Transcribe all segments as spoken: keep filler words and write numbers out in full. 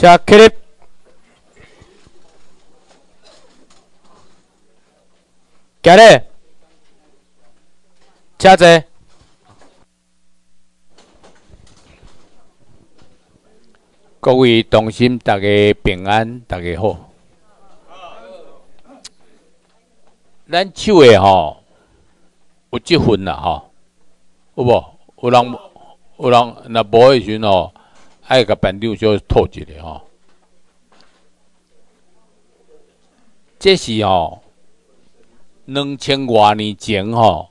车起立，行咧，车坐。各位同心，大家平安，大家好。咱手诶吼，有积分啦吼，有无？有人有人若无诶时阵吼，爱甲班长小吐一下吼。这是吼，两千多年前吼，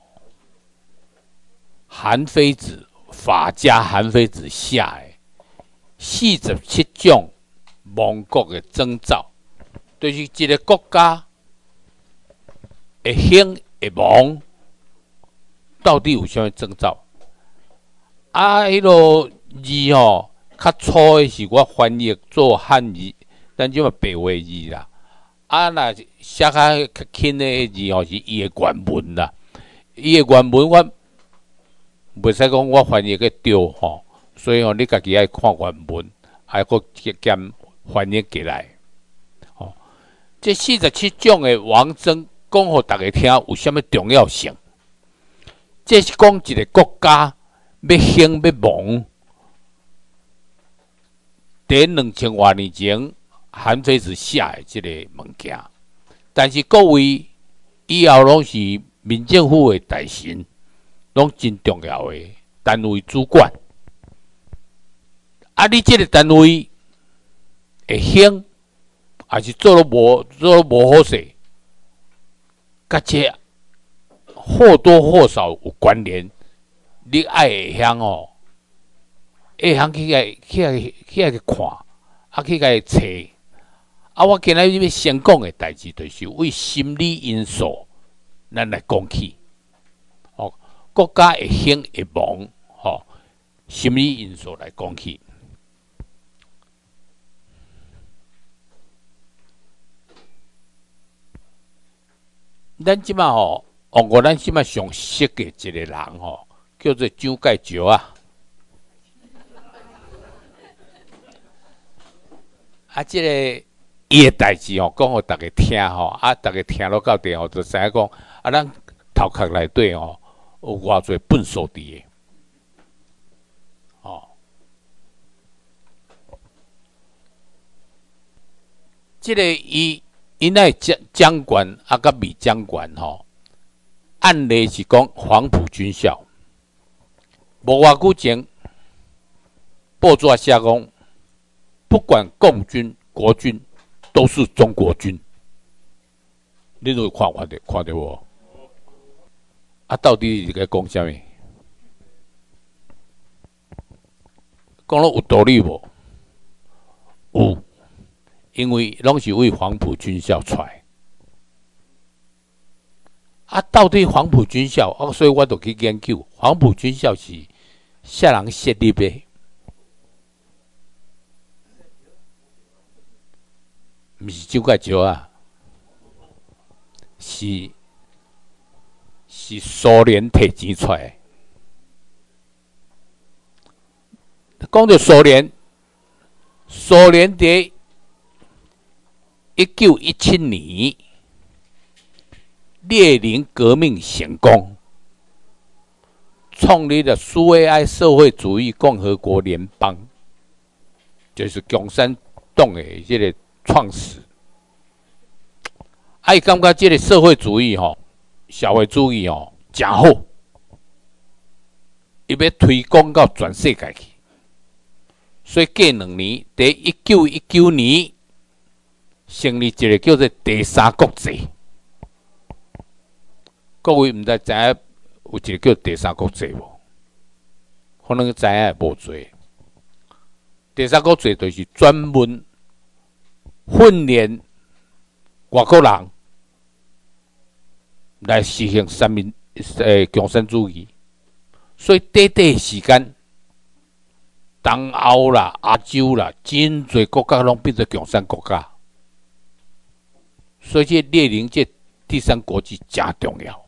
韩非子法家韩非子写诶四十七种亡国诶征兆，就是一个国家会兴会亡，到底有啥物征兆？啊，迄落字吼，较粗诶是我翻译做汉字，咱即嘛白话字啦。啊，若写较较轻诶字吼，是伊诶原文啦。伊诶原文我袂使讲我翻译个对吼，所以吼你家己爱看原文，还佫兼翻译过来。吼，这四十七种诶王征，讲互大家听有啥物重要性？这是讲一个国家要兴要亡，伫两千多年前韩非子写诶即个物件。但是各位以后拢是民政府诶大臣，拢真重要诶单位主管。啊，你即个单位会兴，还是做了无做了无好势，甲这或多或少有关联。你爱会晓哦，会晓去个去个去个看，啊去个找。啊，我今仔日要先讲的代志，就是为心理因素，咱来讲起。哦，国家会兴会亡，吼、哦，心理因素来讲起。咱即马吼，哦，我咱即马上熟的一个人吼，叫做蒋介石啊。啊，即、這个。伊诶代志吼，讲互大家听吼，啊，大家听落到底吼，就知影讲，啊，咱头壳内底吼有偌侪笨数伫诶，吼、哦。即、這个伊伊那将将官啊，甲秘将官吼，按例是讲黄埔军校，无偌久前报纸写讲，不管共军、国军。都是中国军，你都有看看的看到无？啊，到底是在讲啥物？讲了有道理无？有，因为拢是为黄埔军校出来。啊，到底黄埔军校啊，所以我就去研究，黄埔军校是啥人设立的？毋是蒋介石啊，是是苏联摕钱出来。讲到苏联，苏联伫一九一七年列宁革命成功，创立了苏维埃社会主义共和国联邦，就是共产党的这个。创始，啊，伊感觉即个社会主义吼、社会主义吼真好，伊要推广到全世界去。所以过两年，伫一九一九年成立一个叫做第三国际。各位毋知知影有一个叫第三国际无？可能知影无侪。第三国际就是专门训练外国人来实行三民诶共产主义，所以短短时间，东欧啦、亚洲啦，真侪国家拢变做共产国家。所以这列宁这第三国际真重要。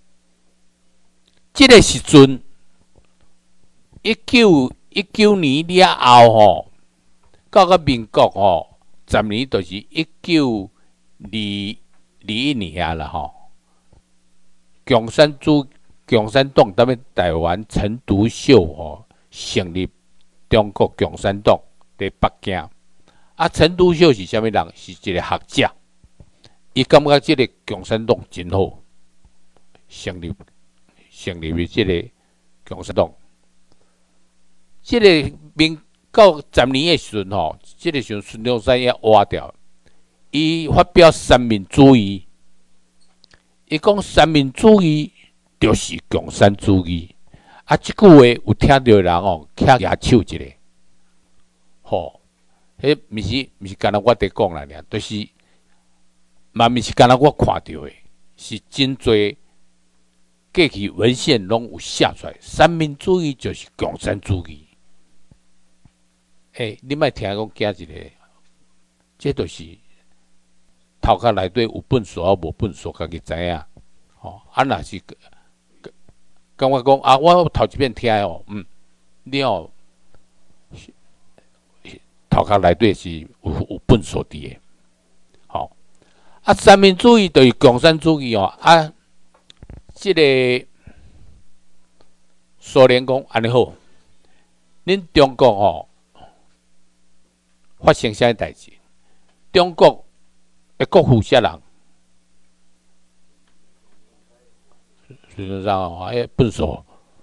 这个时阵，一九一九年了后吼， 到个民国吼，十年就是一九二二一年啊啦吼。共产主共产党踮咧台湾陈独秀吼成立中国共产党伫北京。啊，陈独秀是啥物人？是一个学者，伊感觉即个共产党真好，成立成立即个共产党。即、这个民到十年的时阵吼，即、这个时阵孙中山也挖掉，伊发表三民主义，伊讲三民主义就是共产主义。啊，即句话有听到的人哦，徛举手一个，吼。迄毋是毋是干那我伫讲啦，尔，就是嘛毋是干那我看到的，是真侪过去文献拢有写出来。三民主义就是共产主义。诶、欸，你莫听讲惊一个，这就是头壳内底有本数啊，无本数，家己知影。吼、哦，啊，若是感觉讲啊，我头一遍听哦，嗯，你哦。头壳内底是有有本数伫诶，吼、哦、啊！三民主义就是共产主义哦啊！即、这个苏联讲安尼好，恁中国吼、哦、发生啥代志？中国诶国负啥人？孙中山哦，迄本数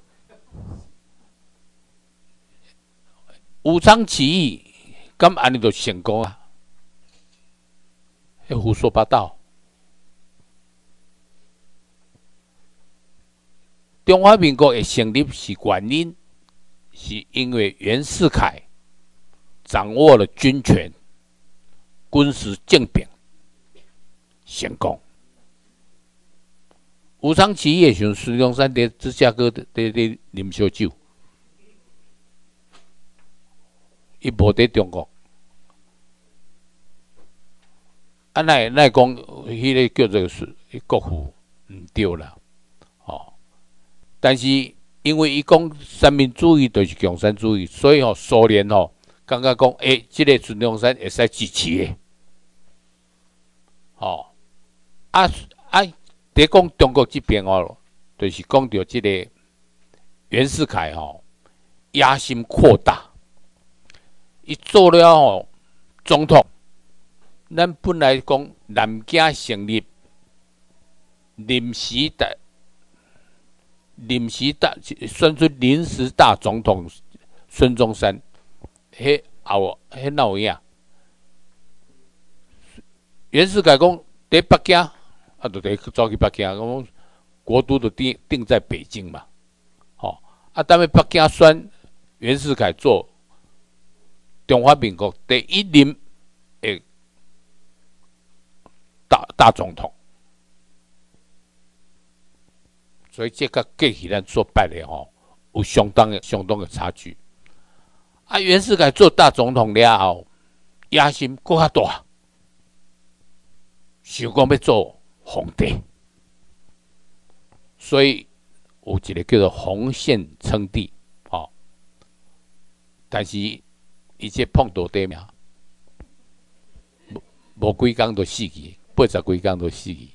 武昌起义。咁安尼就成功啊！迄胡说八道。中华民国会成立是原因，是因为袁世凯掌握了军权，军事政变成功。武昌起义的时阵，孙中山伫芝加哥伫伫啉烧酒。伊无伫中国，啊，那那讲迄个叫做是国父，毋对啦，哦。但是因为伊讲三民主义就是共产主义，所以吼、哦、苏联吼感觉讲，诶、欸，即、这个孙中山会使支持的，哦。啊啊，伫讲中国这边哦，就是讲到即个袁世凯吼、哦、野心扩大。伊做了吼总统，咱本来讲南京成立临时大临时大选出临时大总统孙中山，迄后迄哪有影？袁世凯讲伫北京，啊，就得走去北京，讲国都就定定在北京嘛，吼、哦、啊，但是北京选袁世凯做中华民国第一任的大大总统，所以这个过去咱所摆的吼，有相当的相当的差距。啊，袁世凯做大总统了后，野心搁较大，想讲要做皇帝，所以有一个叫做洪宪称帝，哦，但是。伊这碰到底命，无无几工就死去，八十几工就死去。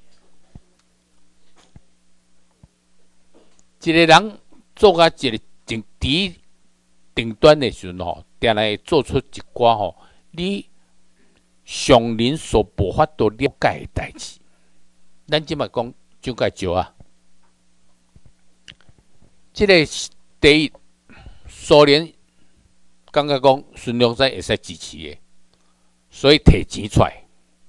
一个人做啊一个顶顶顶端的时阵吼，定来做出一寡吼，你常人所无法度了解的代志。咱即马讲蒋介石啊，即、这个第一苏联。感觉讲孙中山会使支持的，所以摕钱出来，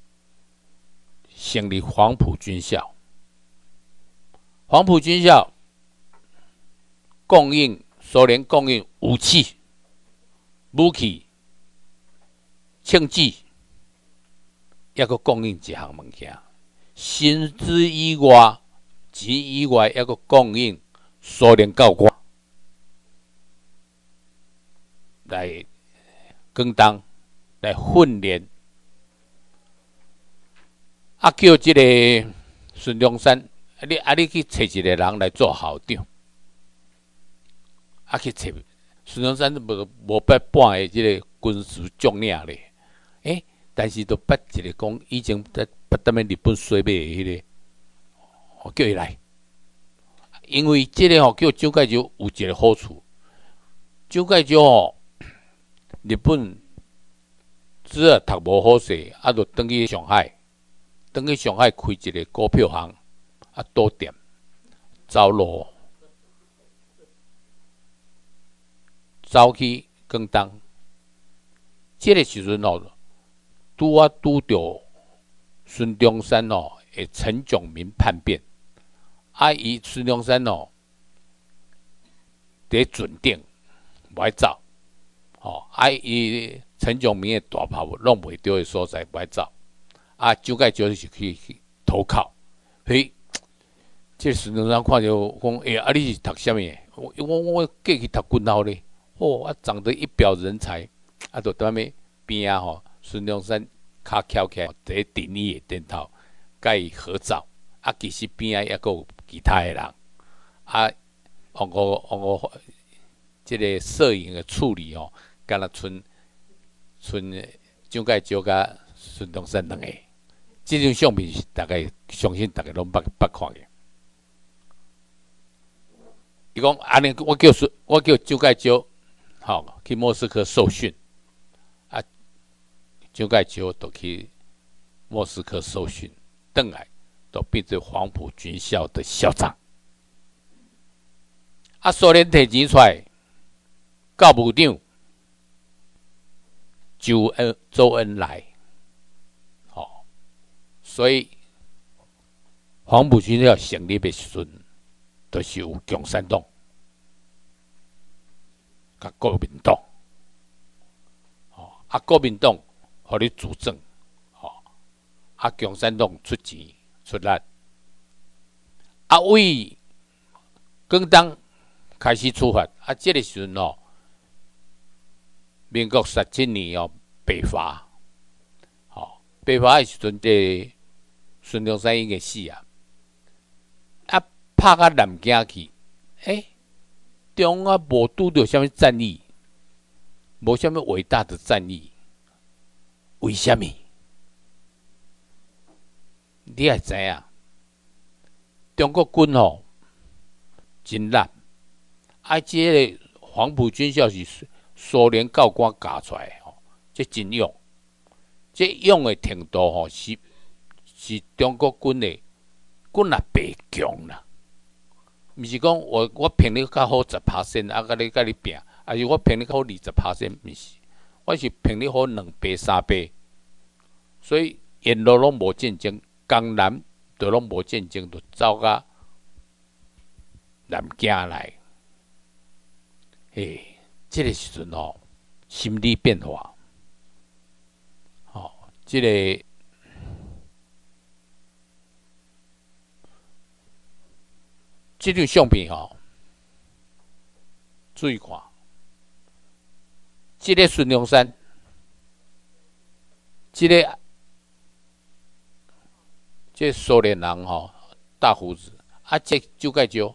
成立黄埔军校。黄埔军校供应苏联供应武器、武器、枪支，抑个供应一项物件，薪资以外、钱以外，抑个供应苏联教官。来更当来训练，啊叫即个孙中山，啊你啊你去找一个人来做校长，啊去找孙中山无无八半的即个军事将领咧。诶、欸，但是都捌一个讲，以前在捌踮咧日本洗马的迄、那个，哦，叫伊来，因为即个吼叫蒋介石有一个好处，蒋介石吼，日本只啊读无好势，啊，就转去上海，转去上海开一个股票行，啊，赌店，走路，走去广东，即、这个时阵吼。拄啊拄着孙中山哦，诶陈炯明叛变，啊伊孙中山哦，伫准定无爱走，哦啊伊陈炯明诶大炮弄袂着诶所在无爱走，啊蒋介石是去去投靠，嘿，即、這個、孙中山看着讲，诶、欸、啊你是读啥物？我我我过去读军校咧，哦啊长得一表人才，啊就踮咧边啊吼。孙中山骹翘起来，伫电椅的顶头，甲伊合照。啊，其实边仔抑阁有其他的人。啊，往我往我，即个摄影的处理哦，敢若剩剩蒋介石甲孙中山两个。即张相片是大概相信大家拢捌捌看嘅。伊讲安尼，我叫我叫蒋介石，吼、哦、去莫斯科受训。蒋介石就去莫斯科受训，回来就变成黄埔军校的校长。啊，苏联摕钱出来，教务长周恩周恩来，哦，所以黄埔军校成立的时阵，就是有共产党、甲国民党，哦，啊，国民党。互你主政，吼、哦，啊，共产党出钱出力，啊，为广东开始出发，啊，这个时阵哦，民国十七年哦，北伐，吼、哦，北伐的时阵，这孙中山已经死啊，啊，拍到南京去，诶、欸，中啊无拄着啥物战役，无啥物伟大的战役。为什么？你也知影，中国军吼真烂，啊，这个黄埔军校是苏联教官教出来吼，这真勇，这勇的程度吼是是中国军的军啊倍强啦。毋是讲我我评你较好十趴线，啊，甲你甲你拼，啊是我评你较好二十趴线，毋是。我是评你好两倍三倍，所以沿路拢无战争，江南都拢无战争，就走到南京来。嘿，这个时阵吼，心理变化，哦，这个这张相片吼，注意看。这个孙中山，这个这个苏联人吼，大胡子啊，这蒋介石，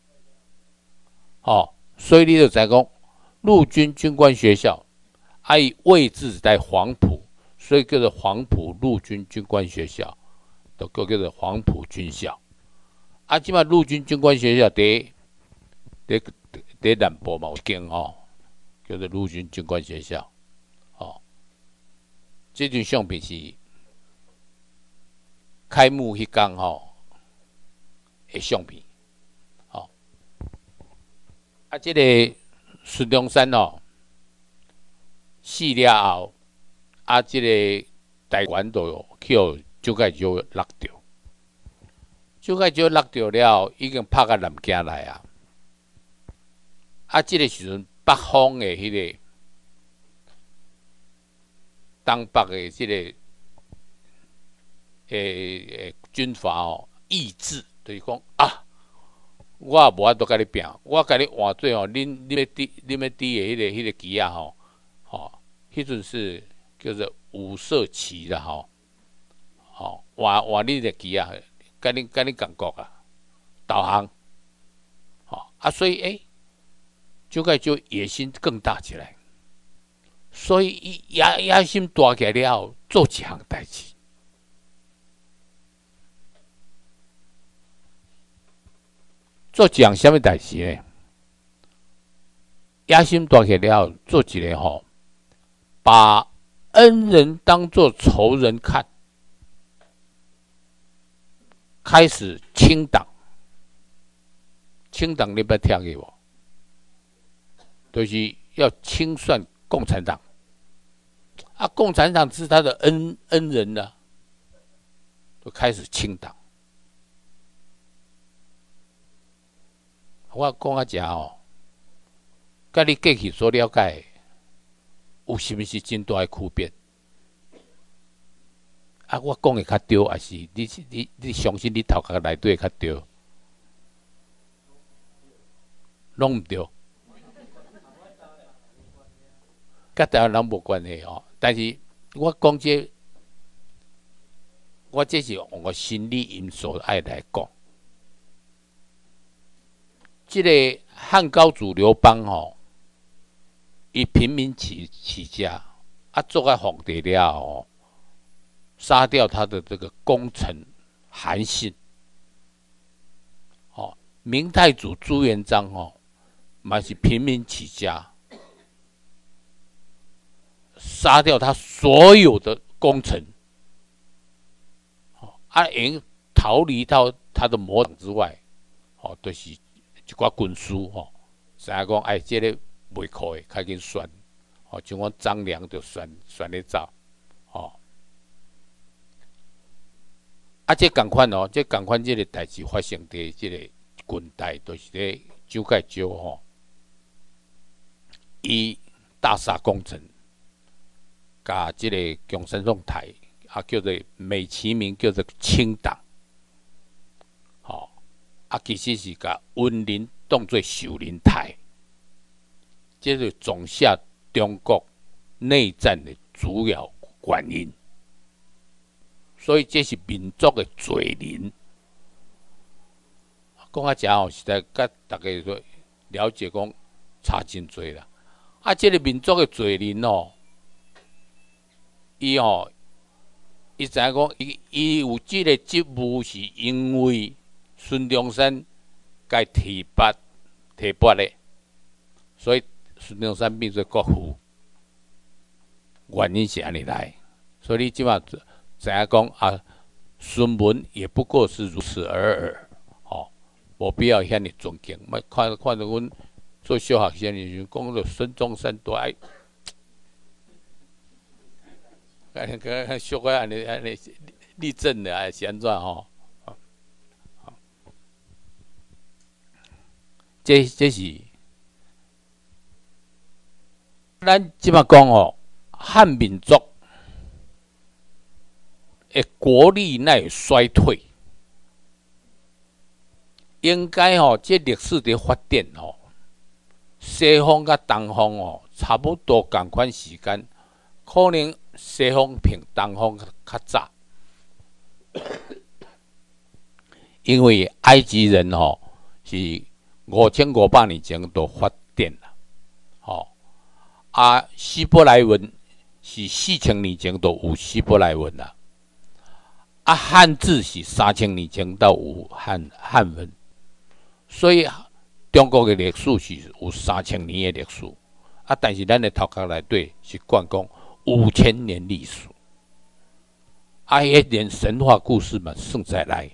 哦，所以你就知讲，陆军军官学校，啊，伊位置在黄埔，所以叫做黄埔陆军军官学校，都叫做黄埔军校。啊，即马陆军军官学校伫伫伫南部嘛有一间吼。叫做陆军军官学校，哦，这张相片是开幕迄天吼的相片，哦，啊，这个孙中山哦死了后，啊，这个台湾都去互蒋介石落掉，蒋介石落掉了，已经拍到南京来啊，啊，这个时阵。北方的迄个东北的即个诶诶军阀哦，意志就是讲啊，我也无法度甲你拼，我甲你换做哦，恁恁要滴恁要滴的迄个迄个旗啊吼，吼，迄阵是叫做五色旗啦吼，吼换换恁的旗啊，甲恁甲恁共国啊，投降，吼啊，所以诶。蒋介石野心更大起来， 所以伊野野心大起来了后，做一项代志。做一项什么代志呢？野心大起来了后，做一个吼，把恩人当作仇人看，开始清党。清党你捌听过无？就是要清算共产党。啊，共产党是他的恩恩人呢、啊，就开始清党。我讲啊，正哦，甲你过去所了解，有是毋是真大的区别？啊，我讲的较对，还是你你你相信你头壳内底较对？拢毋对，甲台湾人无关系哦。但是我讲这，我这是用个心理因素爱来讲。这个汉高祖刘邦吼，以平民起起家，啊，做个皇帝了后，杀掉他的这个功臣韩信。哦，明太祖朱元璋哦。嘛是平民起家，杀掉他所有的功臣，啊，因逃离到他的魔掌之外，哦，就是一寡军师吼，知影讲，哎，这个袂可以，较紧选，哦，像讲张良就选选咧走，哦，啊，这共款哦，这共款这个代志发生伫这个军代，就是咧蒋介石吼。伊大杀功臣，甲即个共产党台啊，叫做美其名叫做清党，吼、哦、啊，其实是甲温林当作守林台，这是种下中国内战的主要原因。所以这是民族的罪人。讲啊，正吼，实在甲大家说了解讲差真多啦。啊，这个民族的罪人哦，伊哦，伊知影讲，伊伊有这个职务，是因为孙中山该提拔提拔的，所以孙中山变做国父，原因是安尼来。所以你即马知影讲啊，孙文也不过是如此而已，哦，无必要遐尼尊敬。莫看看到阮。做小学生的时候，讲到孙中山多爱，安个小个安尼安尼立正的还是安怎吼？这这是咱即马讲哦，汉民族的国力乃衰退，应该吼，这历史的发展吼。西方甲东方哦，差不多同款时间，可能西方比东方较早，因为埃及人哦是五千五百年前就发展啦，哦，啊希伯来文是四千年前就有希伯来文啦，啊汉字是三千年前到有汉汉文，所以。中国的历史是有三千年的历史，啊，但是咱的头壳内底是灌讲五千年历史，啊，迄连神话故事嘛算在内，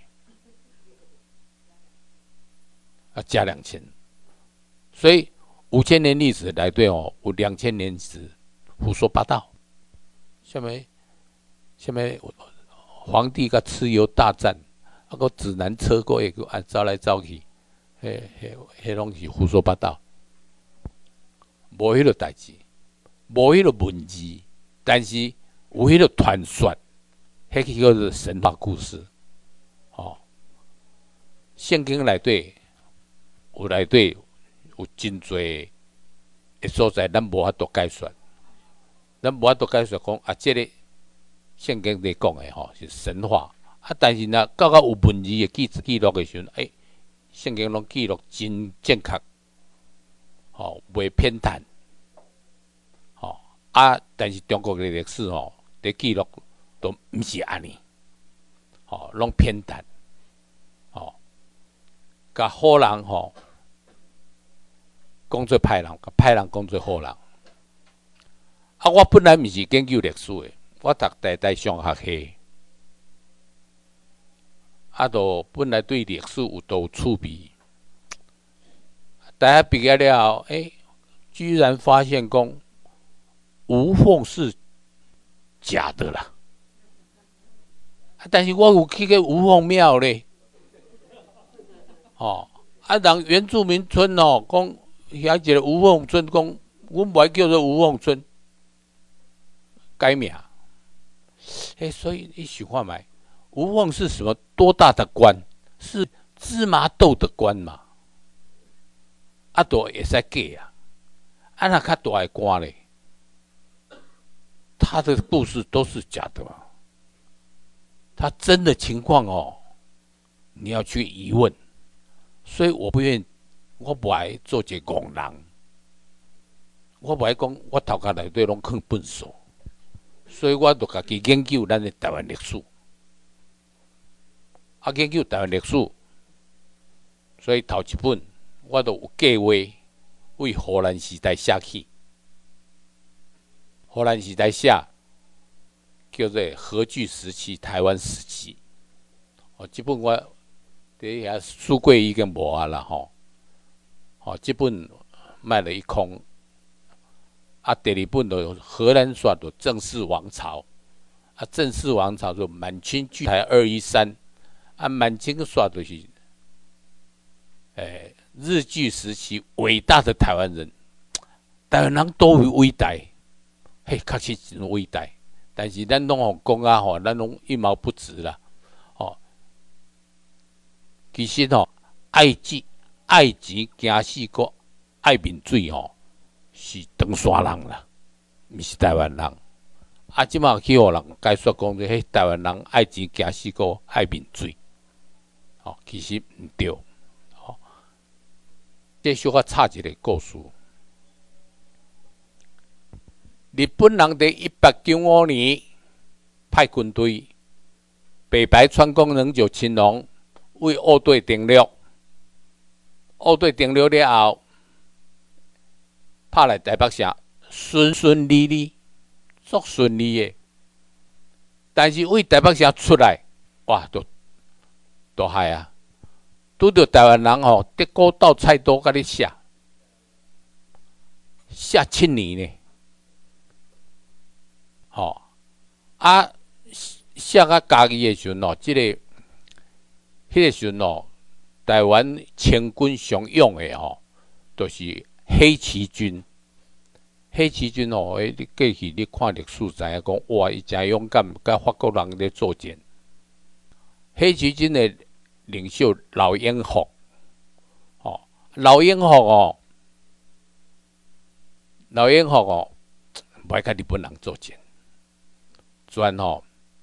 啊，加两千，所以五千年历史内底哦，有两千年是胡说八道，什么什么皇帝甲蚩尤大战，啊个指南车过会个按走来走去。迄、迄、迄拢是胡说八道，无迄个代志，无迄个文字，但是有迄个传说，迄个叫做神话故事。哦，圣经内底有内底有真多的所在，咱无法度解说，咱无法度解说讲啊，这个圣经里讲的吼是神话啊，但是呢，到到有文字的记记录的时候，诶、欸。圣经拢记录真正确，吼、哦，袂偏袒，吼、哦、啊， 但是中国的历史吼，伫记录都毋是安尼，吼，拢偏袒，吼，甲好人吼讲做歹人，甲歹人讲做好人。啊，我本来毋是研究历史的，我读台大商学系，啊，都本来对历史有都有趣味。大家毕业了后，哎、欸，居然发现讲吴凤是假的啦。但是我有去个吴凤庙咧，哦，啊，人原住民村哦，讲遐一个吴凤村，讲阮不爱叫做吴凤村，改名。哎、欸，所以你想看卖，吴凤是什么多大的官？是芝麻豆的官嘛？啊，都会使假啊！啊，那较大的官咧，他的故事都是假的嘛。他真的情况哦，你要去疑问。所以我不愿意，我不爱做一个戆人，我不爱讲我头壳内底拢藏粪扫，所以我就家己研究咱的台湾历史，啊，研究台湾历史，所以头一本。我都有计划为荷兰时代写起，荷兰时代写叫做荷据时期台湾时期。哦，这本我第一下书柜已经无啊啦吼。哦，这本卖了一空。啊，第二本就荷兰说的郑氏王朝，啊，郑氏王朝就满清据台二一三，啊，满清说就是，诶、欸。日据时期伟大的台湾人，台湾人多为伟大，嘿，确实真伟大。但是咱拢互讲啊吼，咱拢一毛不值啦，哦。其实吼，爱钱爱钱惊死个爱面水吼，是长山人啦，毋是台湾人。啊，即马去互人解说讲，迄台湾人爱钱惊死个爱面水，哦，其实毋对。这小可插一个故事。日本人在一八九五年派军队北白川宫能久亲王为奥队登陆，奥队登陆了后，拍来台北城，顺顺利利，足顺利的。但是为台北城出来，哇，都都害啊！拄着台湾人吼，得古道菜刀甲你写，写七年呢。吼、哦、啊，写啊家己的时阵哦，即、這个、迄个时阵哦，台湾清军上勇的吼，就是黑旗军。黑旗军哦，诶，你过去你看历史知影讲，哇，伊真勇敢，甲法国人咧作战。黑旗军的领袖老英福，哦，老英福哦，老英福哦，不爱甲日本人作战，专吼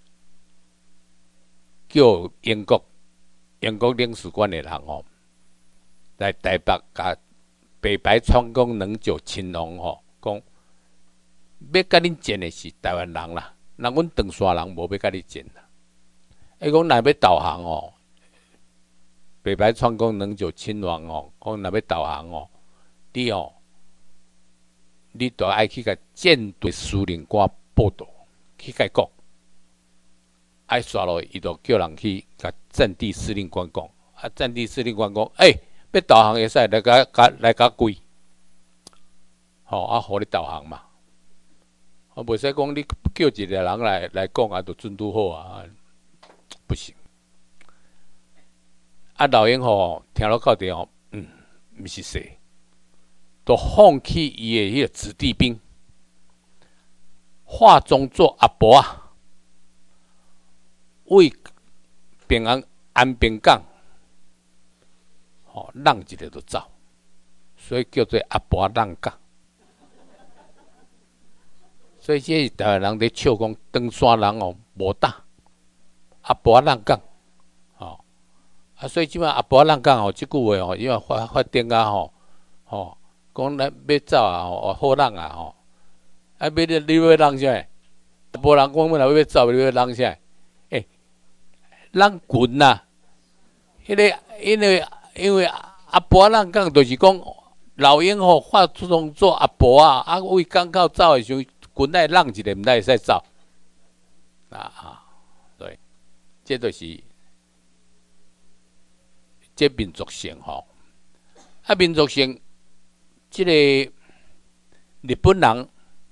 叫英国英国领事馆的人哦，来台北甲北白川宫能久亲王吼，讲要甲恁战的是台湾人啦，那阮长沙人无要甲你战啦。伊讲若要投降哦。北白川宫能久亲王哦，讲若要投降哦，你哦，你就爱去甲舰队司令官报道，去甲讲，爱刷落，伊就叫人去甲战地司令官讲，啊，战地司令官讲，诶、欸，要投降会使来甲甲来甲跪，吼、哦，啊，互你投降嘛，啊，袂使讲你叫一个人来来讲啊，就准拄好啊，不行。啊，老英吼听了到底哦，嗯，毋是说，都放弃伊的迄个子弟兵，化妆做阿婆啊，为平安安平港，吼、哦，让一个就走，所以叫做阿婆让港。所以这台湾人咧笑讲，长沙人哦无打，阿婆让港。啊，所以即摆阿婆人讲吼，即句话吼，因为发发展啊吼，吼，讲咱要走啊吼，好人啊吼， 啊，要你你要人啥？无人讲本来要走，你要人啥？诶、欸，人群呐、啊，迄、那个因为因为阿婆人讲就是讲老鹰吼化妆做阿婆啊，啊为港口走的时候，群内人一个毋会使走啊啊，对，这就是这民族性吼。啊，民族性，即、這个日本人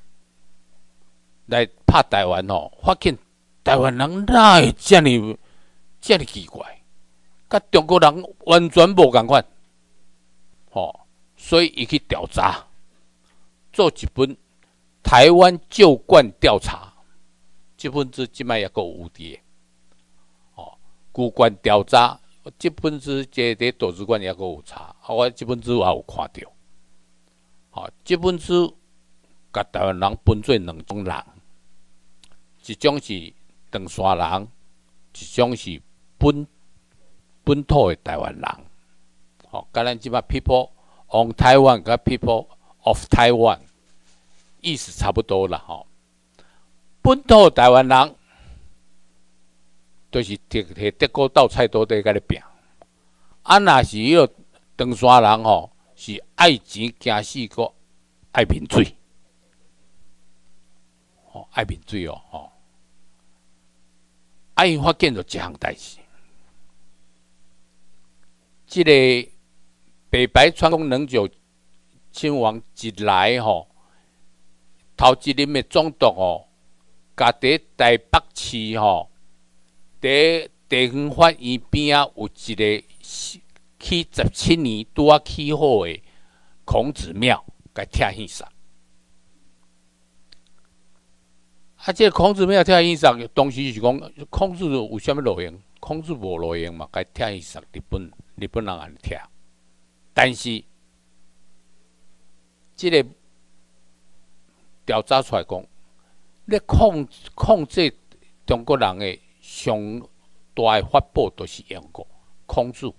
来拍台湾吼，发现台湾人哪会遮尔遮尔奇怪，甲中国人完全无共款，吼，所以伊去调查，做一本台湾旧观调查，这本书即摆也阁有伫，哦，旧观调查。这本书这伫图书馆也阁有查，啊，我这本书也有看到。好、哦，这本书甲台湾人分做两种人，一种是长山人，一种是本本土的台湾人。好、哦，甲咱即摆 people on Taiwan 甲 people of Taiwan 意思差不多啦，吼、哦。本土的台湾人。就是摕摕德国豆菜刀在甲咧拼，啊，若是迄个长山人吼，是爱钱惊死个爱民水，吼、哦、爱民水哦，吼、哦，啊，伊发现着一项代志，即、這个北白川宫能久亲王一来吼，头一任的总督吼，家伫台北市吼。伫地方法院边仔有一个起十七年拄啊起好的孔子庙，甲拆现杀。啊，这个孔子庙拆现杀，当时是讲孔子有啥物路用？孔子无路用嘛，甲拆现杀。日本日本人安尼拆，但是这个调查出来讲，咧控控制中国人的。上大的法宝都是用过孔子，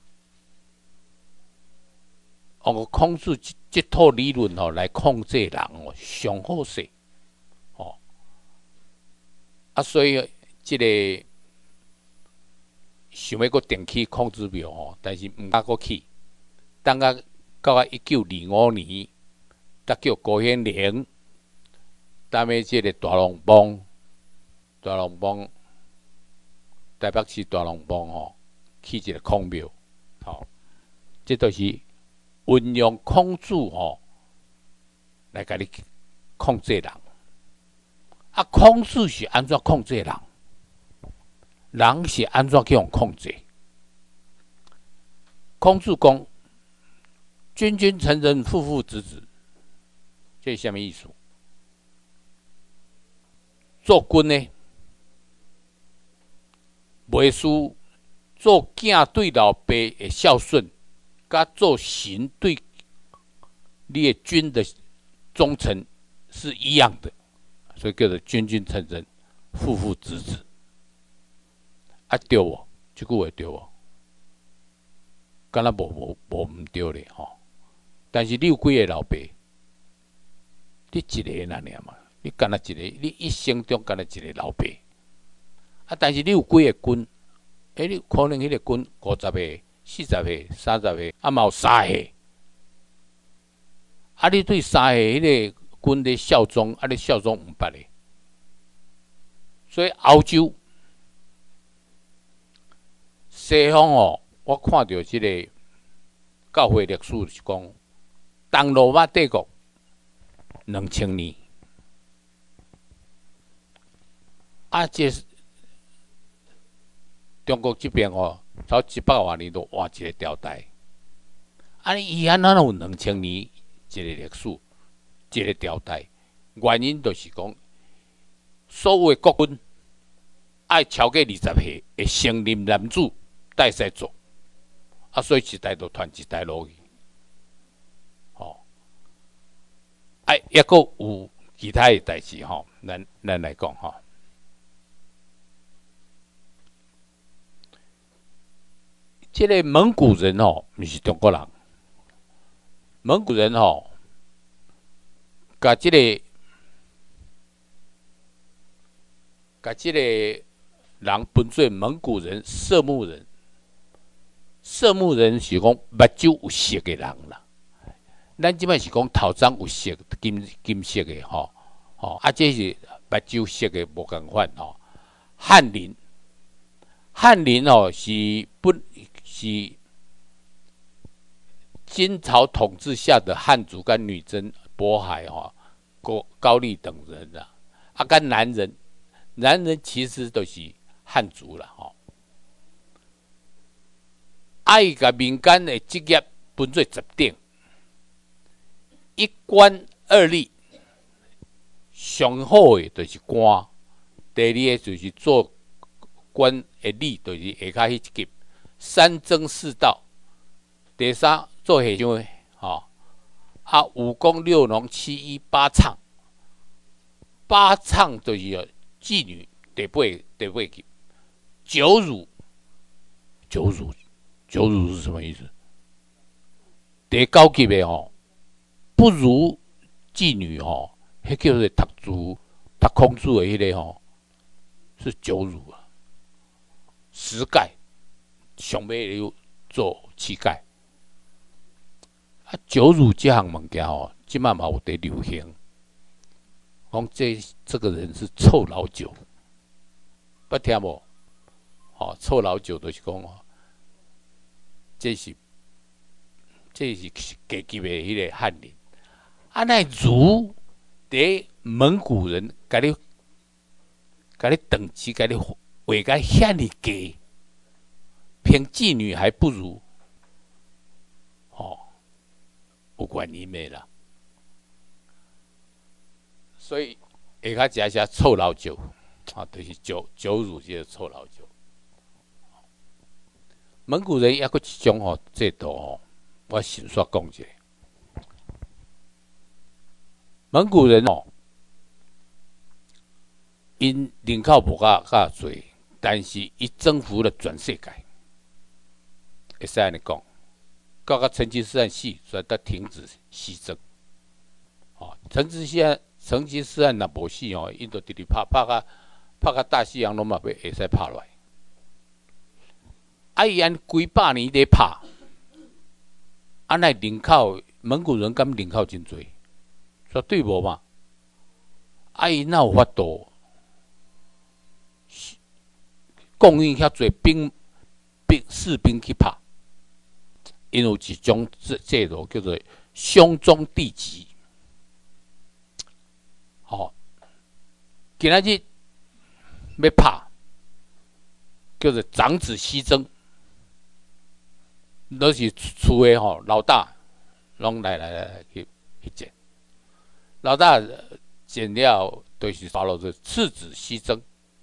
用孔子这这套理论吼来控制人哦，上好势哦。啊，所以这个想要搁定起孔子庙吼，但是毋敢搁起，等到到啊一九二五年，才叫高显玲，担的这个大龙帮，大龙帮。台北市大龙帮吼起一个孔庙，吼、哦，这都是运用孔子吼来甲你控制人。啊，孔子是安怎控制人？人是安怎去用控制？孔子讲：“君君臣臣，父父子子。”这是什么意思？做君呢？袂输做囝对老爸的孝顺，甲做臣对你的君的忠诚是一样的，所以叫做君君臣臣，父父子子。啊对无？这句话对无？敢若无无无毋对咧吼。但是你有几个老爸？你一个那尔嘛？你敢若一个？你一生中敢若一个老爸？啊！但是你有几个军？诶、欸，你可能迄个军五十个、四十个、三十个，啊嘛有三个。啊，你对三个迄个军的效忠，啊，你效忠五百个。所以欧洲、西方哦，我看到即个教会历史是讲，东罗马帝国两千年，啊，这。中国这边哦，超一百多年都换一个朝代，啊，伊安哪有两千年一个历史，一个朝代？原因就是讲，所有的国君爱超过二十岁的成年男子带使做，啊，所以一代就传一代落去，哦，哎、啊，抑阁有其他的代志吼，咱咱来讲吼。这个蒙古人吼，毋是中国人。蒙古人吼，甲这个甲即个人分做蒙古人、色目人。色目人是讲目睭有色的人啦，咱即摆是讲头鬃有色、金金色的吼，吼啊，这是目睭色的无共款吼。翰林，翰林哦是不，是金朝统治下的汉族跟女真、渤海吼、高高丽等人啦，啊，跟男人，男人其实都是汉族啦吼。啊，伊甲民间的职业分做十点，一官二吏，上好的就是官，第二个就是做官的吏，就是下骹迄一级，三征四道，第三做和尚的，吼、啊，五公六农七医八唱，八唱就是妓女，第八第八级，九乳，九乳。九乳是什么意思？第九级的吼，不如妓女吼，迄叫做读书、读空书的迄个吼，是九乳啊。十丐上尾要做乞丐，啊，九乳这项物件吼，即摆嘛有在流行。讲这这个人是臭老九，捌听无？哦，臭老九就是讲哦。这是，这是阶级的迄个翰林。啊，那儒伫蒙古人，甲你，甲你等级，甲你画甲遐尼低，偏妓女还不如，哦，有原因的啦。所以下骹食写臭老九，啊，就是酒酒乳这个臭老九。蒙古人还佫一种吼制度吼，我先煞讲一下。蒙古人哦，因人口无较较侪，但是伊征服了全世界，会使安尼讲。到甲成吉思汗死，所以才停止西征。哦，成吉思汗成吉思汗若无死哦，因就直直拍拍甲拍甲大西洋拢嘛袂会使拍落来。啊，伊按几百年咧拍，啊，那人口蒙古人敢人口真侪，绝对无嘛。啊，伊哪有法度供应遐侪兵兵士兵去拍？因有一种制制度叫做兄终弟及。吼、哦，今仔日要拍，叫做长子西征。都是厝的吼，老大拢来来来去去见，老大见了，就是发落做次子西征，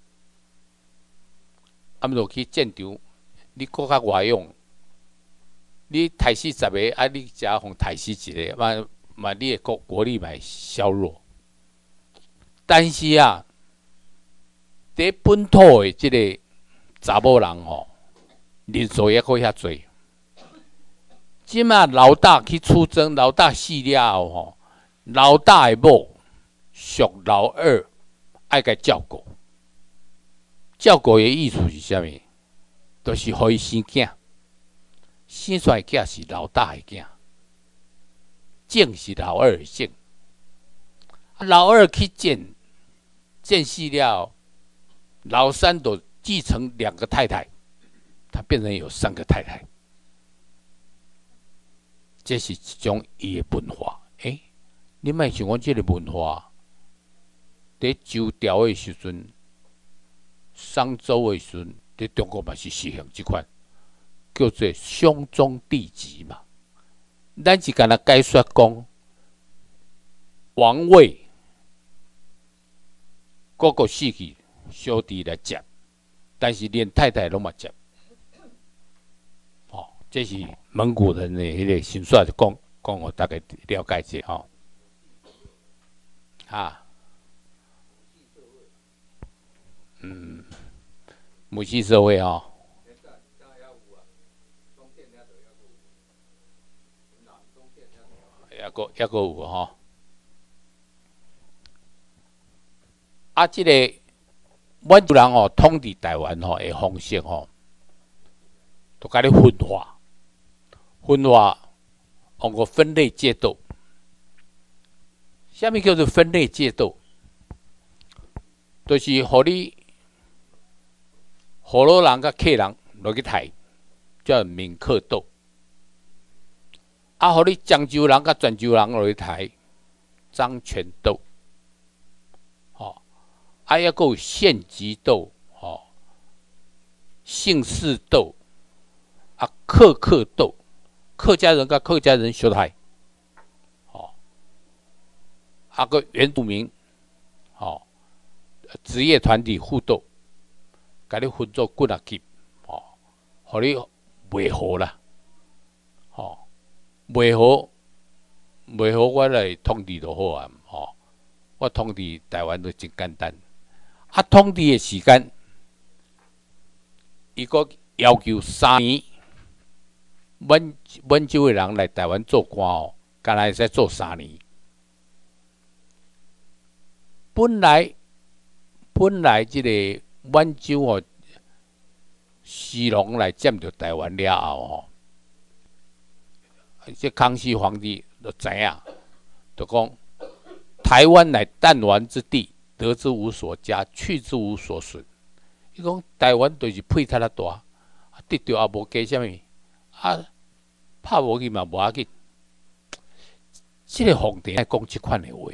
啊，毋落去战场，你搁较外用，你杀死十个，啊，你只互杀死一个，嘛嘛，你的国国力嘛削弱。但是啊，伫本土的即个查某人吼，人数也可遐侪。即马老大去出征，老大死了后吼，老大的某属老二，爱甲照顾。照顾的意思是啥物？就是互伊生囝，生出来囝是老大的囝，种是老二的种。老二去见，见死了，老三就继承两个太太，他变成有三个太太。这是一种伊的文化。诶、欸，你莫想讲这个文化，伫周朝的时阵、商周的时阵，伫中国嘛是实行这款，叫做兄终弟及嘛。咱是干那解说讲，王位个个死去，小弟来接，但是连太太拢嘛接。哦，这是蒙古人的迄个神说，就讲讲我大概了解一下吼。啊，嗯，母系社会吼。抑个抑个有吼。啊，即、这个阮族人吼统治台湾吼的方式吼，都甲你分化，分化用个分类制度。啥物叫做分类制度？就是互你河洛人甲客人落去刣，叫闽客斗；啊，互你漳州人甲泉州人落去刣，漳泉斗。吼，啊，抑个有县级斗，吼，姓氏斗，啊，客客斗，客家人甲客家人相刣，吼，啊个原住民，吼。职业团体互斗，甲你分做几啊级，吼，互你袂好啦，吼，袂好，袂好，我来统治就好啊，吼，我统治台湾就真简单。啊，统治的时间，伊个要求三年，阮阮州的人来台湾做官哦，敢若会使做三年。本来。本来即个满洲哦，西戎来占着台湾了后吼，这康熙皇帝就知影，就讲台湾乃弹丸之地，得之无所加，去之无所损。伊讲台湾就是配太啊大，得着也无加啥物，啊，拍无去嘛无要紧。即、这个皇帝爱讲即款的话，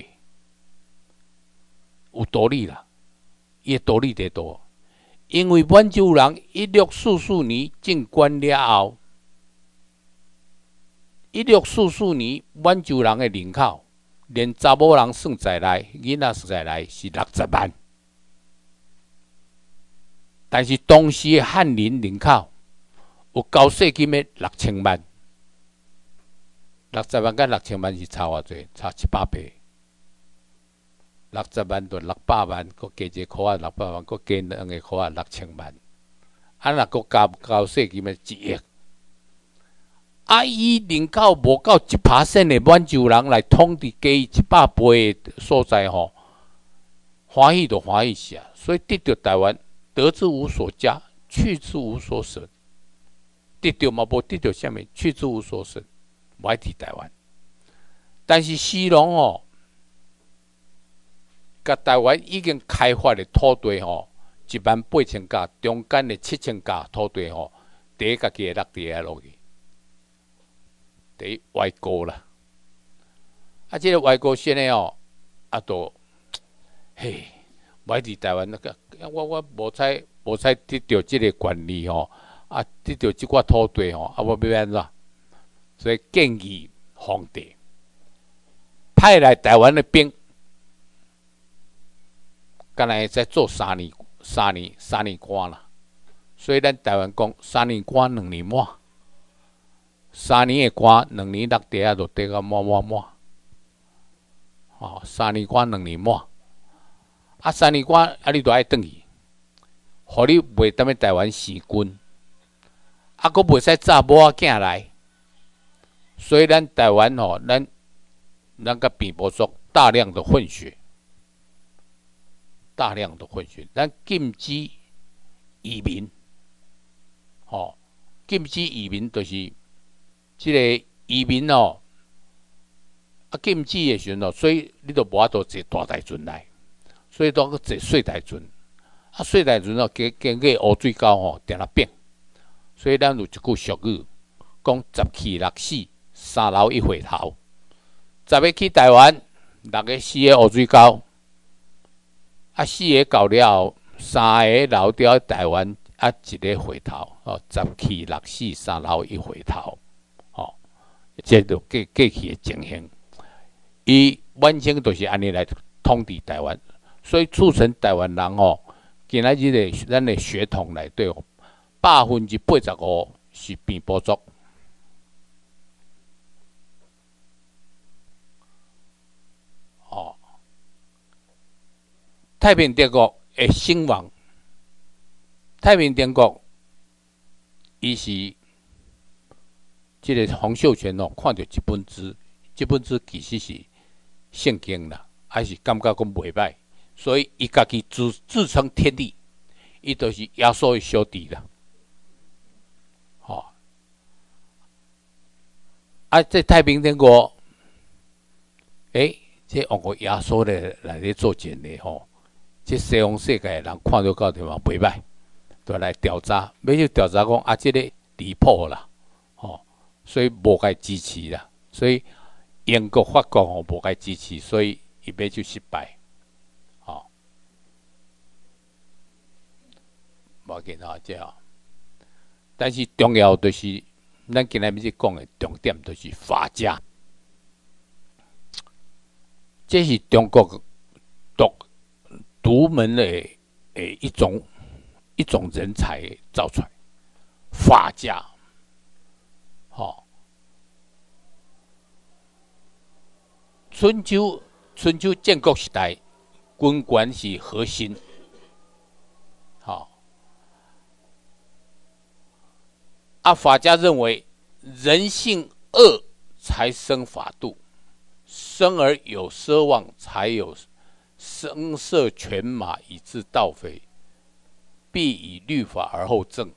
有道理啦。伊诶道理伫倒，因为满洲人一六四四年进关了后，一六四四年满洲人诶人口，连查某人算在内，囡仔算在内是六十万，但是当时诶汉人人口有高税金诶六千万，六十万甲六千万是差偌济？差七百倍。六十万到六百万，佮加一个箍仔六百万，佮加两个箍仔六千万。啊，若佮加交税金诶一亿。啊，伊人口无到一 percent 的满洲人来统治加伊一百倍的所在吼，欢喜就欢喜死啊！所以得到台湾，得之无所加，去之无所损。得到嘛无得到啥物，去之无所损，无爱伫台湾。但是西戎哦。甲台湾已经开发的土地吼，一万八千甲，中间的七千甲土地吼，第一家己落地下落去，第一外国啦。啊，即、這个外国先诶哦，啊都嘿，买伫台湾那个，我我无采无采得到即个权利吼，啊得到即块土地吼，啊我要安怎？所以建议皇帝派来台湾的兵。敢若会使做三年、三年、三年官啦，所以咱台湾讲三年官两年满，三年的官两年落地啊，就地到满满满。哦，三年官两年满，啊，三年官啊，你都爱转去，互你袂踮咧台湾生军，啊，佫袂使查某仔囝来，所以咱台湾吼，咱咱甲并不族大量的混血。大量的混血，咱禁止移民，吼、哦，禁止移民就是即个移民哦，啊禁止的时阵哦，所以你就无法度坐大台船来，所以都去坐小台船，啊小台船哦，经经过乌水沟吼，定了变，所以咱有一句俗语，讲十去六死，三老一回头，十个去台湾，六个死喺乌水沟。啊，四个到了后，三个留伫台湾，啊，一个回头，哦，十去六死，三老一回头，哦，这就过过去的情形。伊完全就是安尼来统治台湾，所以促成台湾人哦，今仔日的咱的血统内底哦，百分之八十五是平埔族。太平天国的兴亡，太平天国伊是即个洪秀全哦，看到一本书，这本书其实是圣经啦，还是感觉讲袂歹，所以伊家己自自称天帝， 伊就是耶稣的小弟啦。吼、哦，啊，在太平天国，诶，这用过耶稣来来咧做检的吼，这西方世界人看到到地方袂歹，就来调查，要去调查讲啊，这个离谱啦，吼、哦，所以无该支持啦，所以英国、法国吼无该支持，所以伊要就失败。无紧吼，这吼。但是重要就是，咱今日要去讲的重点就是法家，这是中国独独门的诶一种一种人才造出来，法家，吼。春秋春秋建国时代，军官是核心，吼。啊，法家认为人性恶才生法度，生而有奢望，才有声色犬马，以致盗匪，必以律法而后正。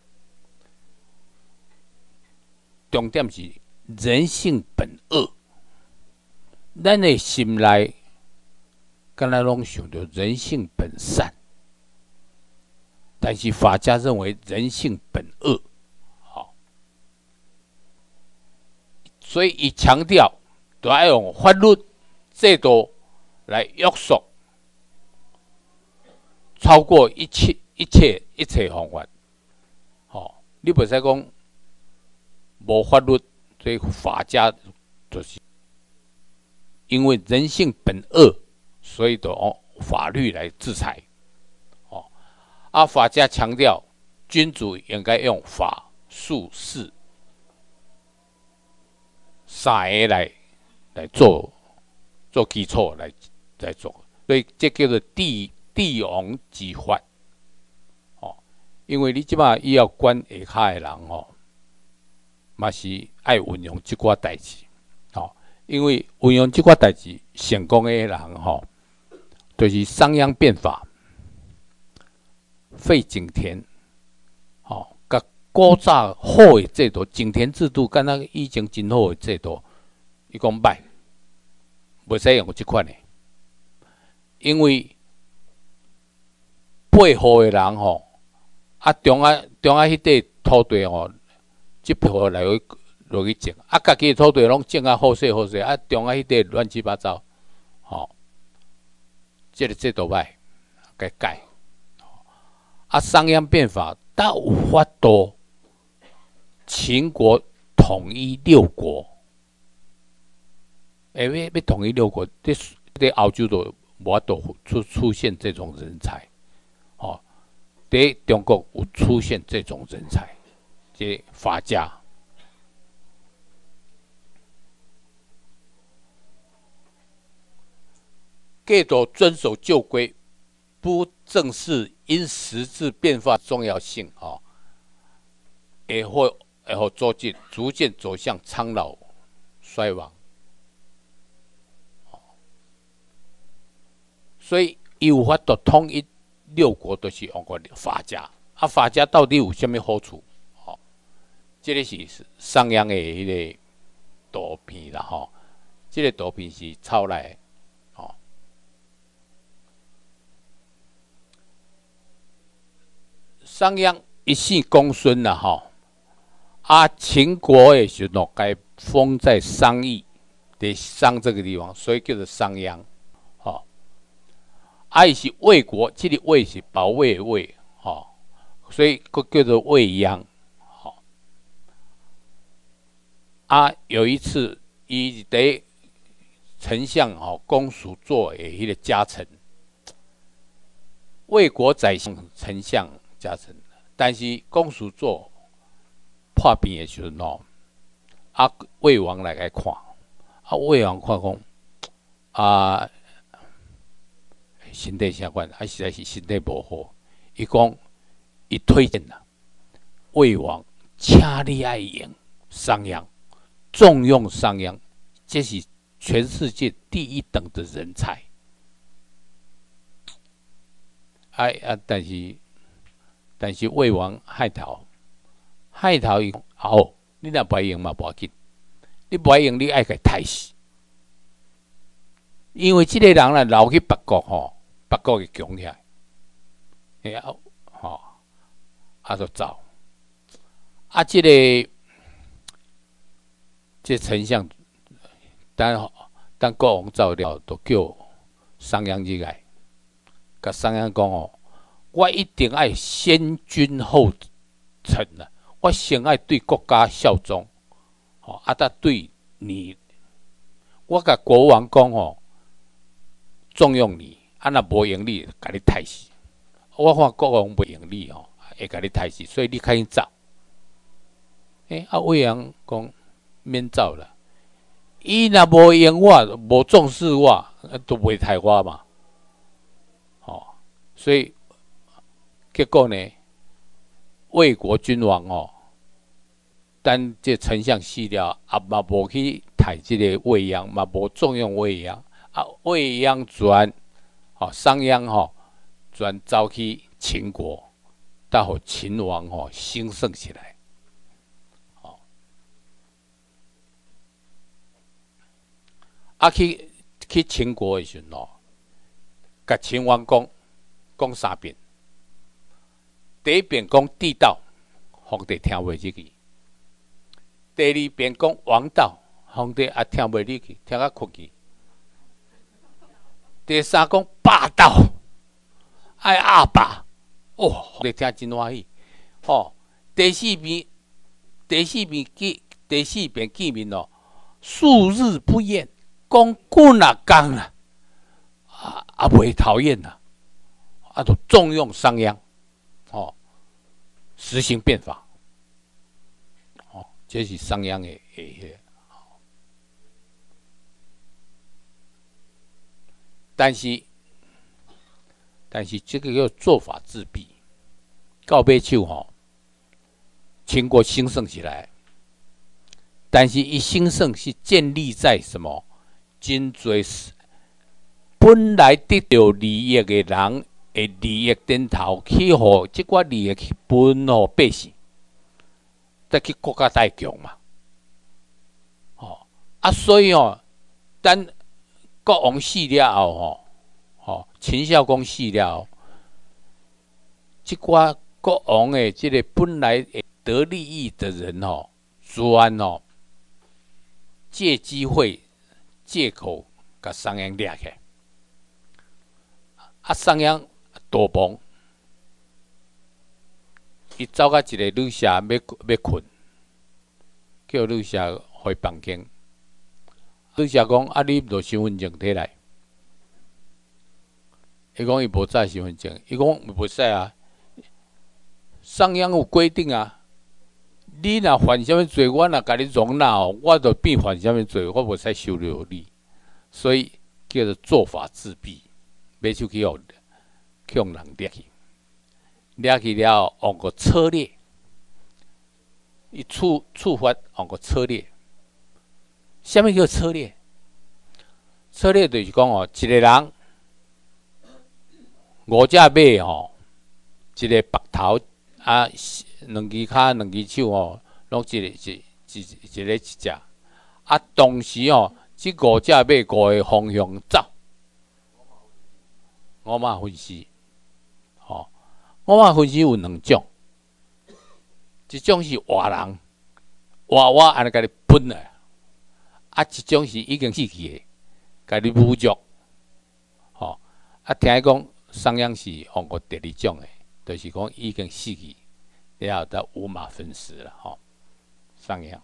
重点是人性本恶，咱的心内敢若拢想着人性本善，但是法家认为人性本恶。所以，伊强调都要用法律制度来约束，超过一切一切一切方法。吼、哦，你袂使讲无法律，所以法家就是因为人性本恶，所以都用法律来制裁。哦，啊，法家强调君主应该用法、术、势。三个来来做做基础来来做，所以这叫做帝帝王之法。哦，因为你即马伊要管下骹的人吼，嘛是爱运用即寡代志。哦，因为运用即寡代志成功的人吼，就是商鞅变法、废井田，吼、哦。古早好的制度，井田制度，敢若以前真好的制度，伊讲歹，袂使用即款的，因为八户的人吼，啊中啊中啊迄块土地吼，即八户来去落去种，啊家己的土地拢种啊好势好势，啊中啊迄块乱七八糟，吼、哦，即、這個制度歹，该改。啊商鞅变法，但有法度。秦国统一六国，诶、欸，要要统一六国，这在欧洲都无法度出出现这种人才，哦，在中国有出现这种人才，这法家。戒毒遵守旧规，不正视因时制变化重要性，哦，也会。然后逐渐逐渐走向苍老衰亡，所以有法度统一六国，都是用过法家。啊，法家到底有什么好处？哦，这个是商鞅的迄个图片啦，吼、哦，这个图片是抄来的，哦。商鞅一世公孙啦，吼。啊，秦国的时候该封在商邑，在商这个地方，所以叫做商鞅。哦，啊，伊是魏国，这个魏是保卫的魏，哦，所以佫叫做魏鞅。哦，啊，有一次，伊伫丞相哦公叔座的迄个家臣，魏国宰相丞相家臣，但是公叔座。破病的时候，啊，魏王来来看，啊，魏王看讲，啊，身体啥款，啊，实在是身体无好。伊讲，伊推荐啦，魏王，请你爱用商鞅，重用商鞅，这是全世界第一等的人才。哎啊，但是但是魏王害头，害头伊哦，你若不用嘛无要紧，你不用你爱给杀死，因为这个人啦留去北国吼，北国会强起来，哎啊吼，啊就走，啊这个这丞相，等等国王走了，就叫商鞅入来，甲商鞅讲哦。我一定爱先君后臣啊！我先爱对国家效忠，吼啊！才对你，我甲国王讲吼，重用你，啊若无用你，甲你杀死。我看国王袂用你吼，会甲你杀死，所以你赶紧走。诶、欸，啊，魏阳讲免走啦，伊若无用我，无重视我，都袂杀我嘛。吼，所以。结果呢，魏国君王哦，等这丞相死了，也嘛无去杀这个魏鞅，嘛无重用魏鞅，啊，魏鞅转，哦，商鞅吼转走去秦国，才互秦王吼兴盛起来，哦，啊去去秦国的时候，甲秦王讲讲三遍。第一遍讲地道，皇帝听袂入去；第二遍讲王道，皇帝也听袂入去，听甲困去；第三讲霸道，爱阿爸，哦，皇帝听真欢喜。哦，第四遍，第四遍见，第四遍见面哦，数日不厌，讲滚啊讲啊，啊啊袂讨厌呐，啊就重用商鞅。哦，实行变法，哦，这是商鞅的诶，但是，但是这个要做法自毙，到尾手吼，秦国兴盛起来，但是一兴盛是建立在什么？真多本来得到利益的人。会利益点头去互即寡利益去分互百姓，再去国家大强嘛。哦啊，所以哦，等国王死了后吼，吼秦孝公死了后，即寡国王的即个本来会得利益的人吼，突然吼借机会借口甲商鞅掠起来，啊商鞅。躲亡，伊走到一个旅社要要困，叫旅社回房间。旅社讲：啊，你无身份证摕来。伊讲伊无载身份证，伊讲袂使啊。商鞅有规定啊，你若犯什么罪，我若甲你容纳哦，我就变犯什么罪，我袂使收留你。所以叫做做法自毙，买手去互。向人掠去，掠去了后，往个策略，伊触触发往个策略。什么叫策略？策略就是讲哦，一个人五只马吼，一个白头啊，两只骹、两只手吼，拢一个一一一个一只。啊，同时哦，这五只马五个方向走，五马分尸。我嘛分析有两种，一种是活人，活我安尼甲你分来，啊，一种是已经死去的，甲你侮辱，吼、哦，啊，听讲商鞅是用过第二种的，就是讲已经死去，然后才五马分尸了，吼、哦，商鞅。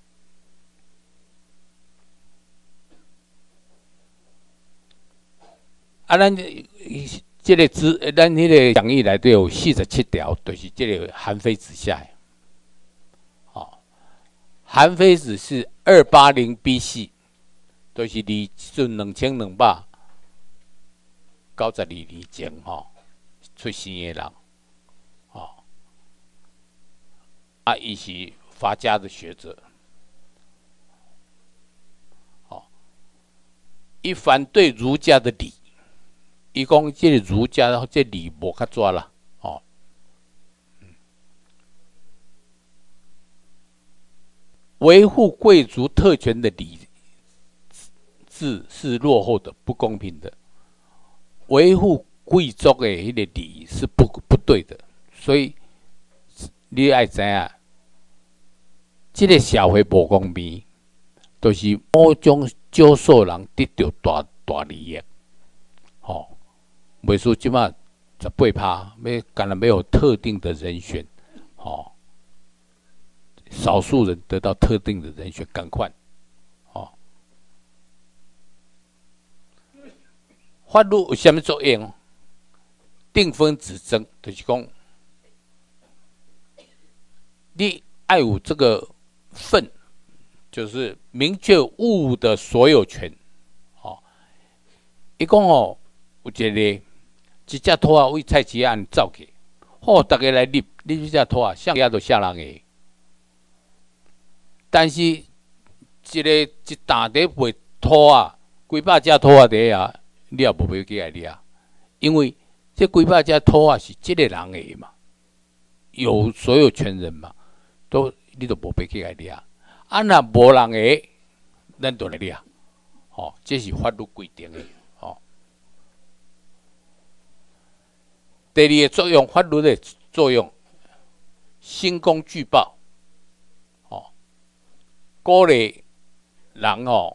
啊，咱。这个字，咱迄个讲义内底有四十七条，就是这个韩非子下的。哦，韩非子是二八零 B C， 就是离准两千两百九十二年前吼、哦、出生的人。哦，啊，伊是法家的学者。哦，伊反对儒家的礼。伊讲即个儒家，即礼无较抓啦，哦， 维护贵族特权的理制是落后的、不公平的，维护贵族的迄个理是不不对的，所以你要知影，这个社会不公平，就是某种少数人得到大大利益，吼、哦，袂说即马十八趴，要干了没有特定的人选，吼、哦，少数人得到特定的人选，赶快，哦，法律有啥物作用？定分止争，就是讲，你爱有这个份，就是明确物的所有权。哦，伊讲哦，有一个一只兔仔为菜市仔走去，好，大家来立，立这只兔仔，像遐都吓人个。但是一个一担在卖兔仔，几百只兔仔在啊，你也无要去来掠，因为这几百只兔仔是这个人的嘛，有所有权人嘛，都你都无要去来掠。啊，若无人的，咱就来掠。哦，这是法律规定的。哦，第二个作用，法律的作用，兴功聚报。哦，鼓励人哦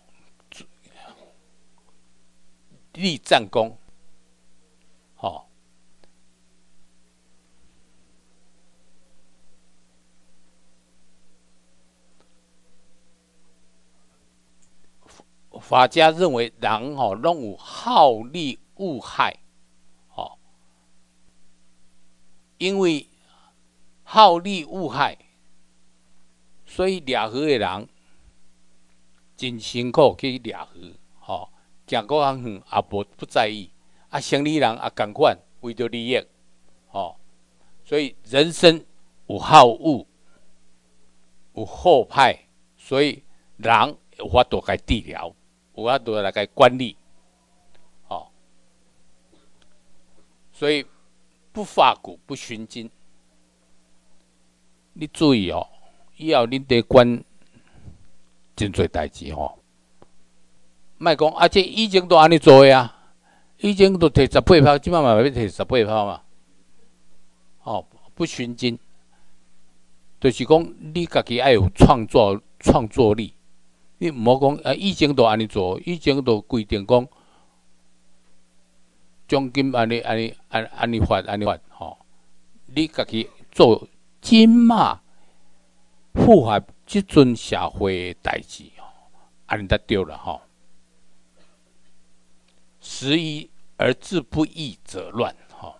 立战功。哦，法家认为人哦，拢有好利恶害，哦，因为好利恶害，所以掠鱼的人真辛苦去掠鱼，哦，行过较远也无不在意，啊，生理人也共款，为着利益，哦，所以人生有好恶，有好歹，所以人有法度该治疗。有法度来个管理，哦，所以不法古不循经。你注意哦，以后恁得管真侪代志哦。莫讲啊，这以前都安尼做的啊，以前都摕十八趴，即摆嘛要摕十八趴嘛。哦，不循经，就是讲你家己要有创作创作力。你唔好讲啊，以前都安尼做，以前都规定讲奖金安尼安尼安安尼发安尼发吼。你家己做今嘛符合即阵社会的代志吼，安尼才对了吼。时移而志不义则乱吼。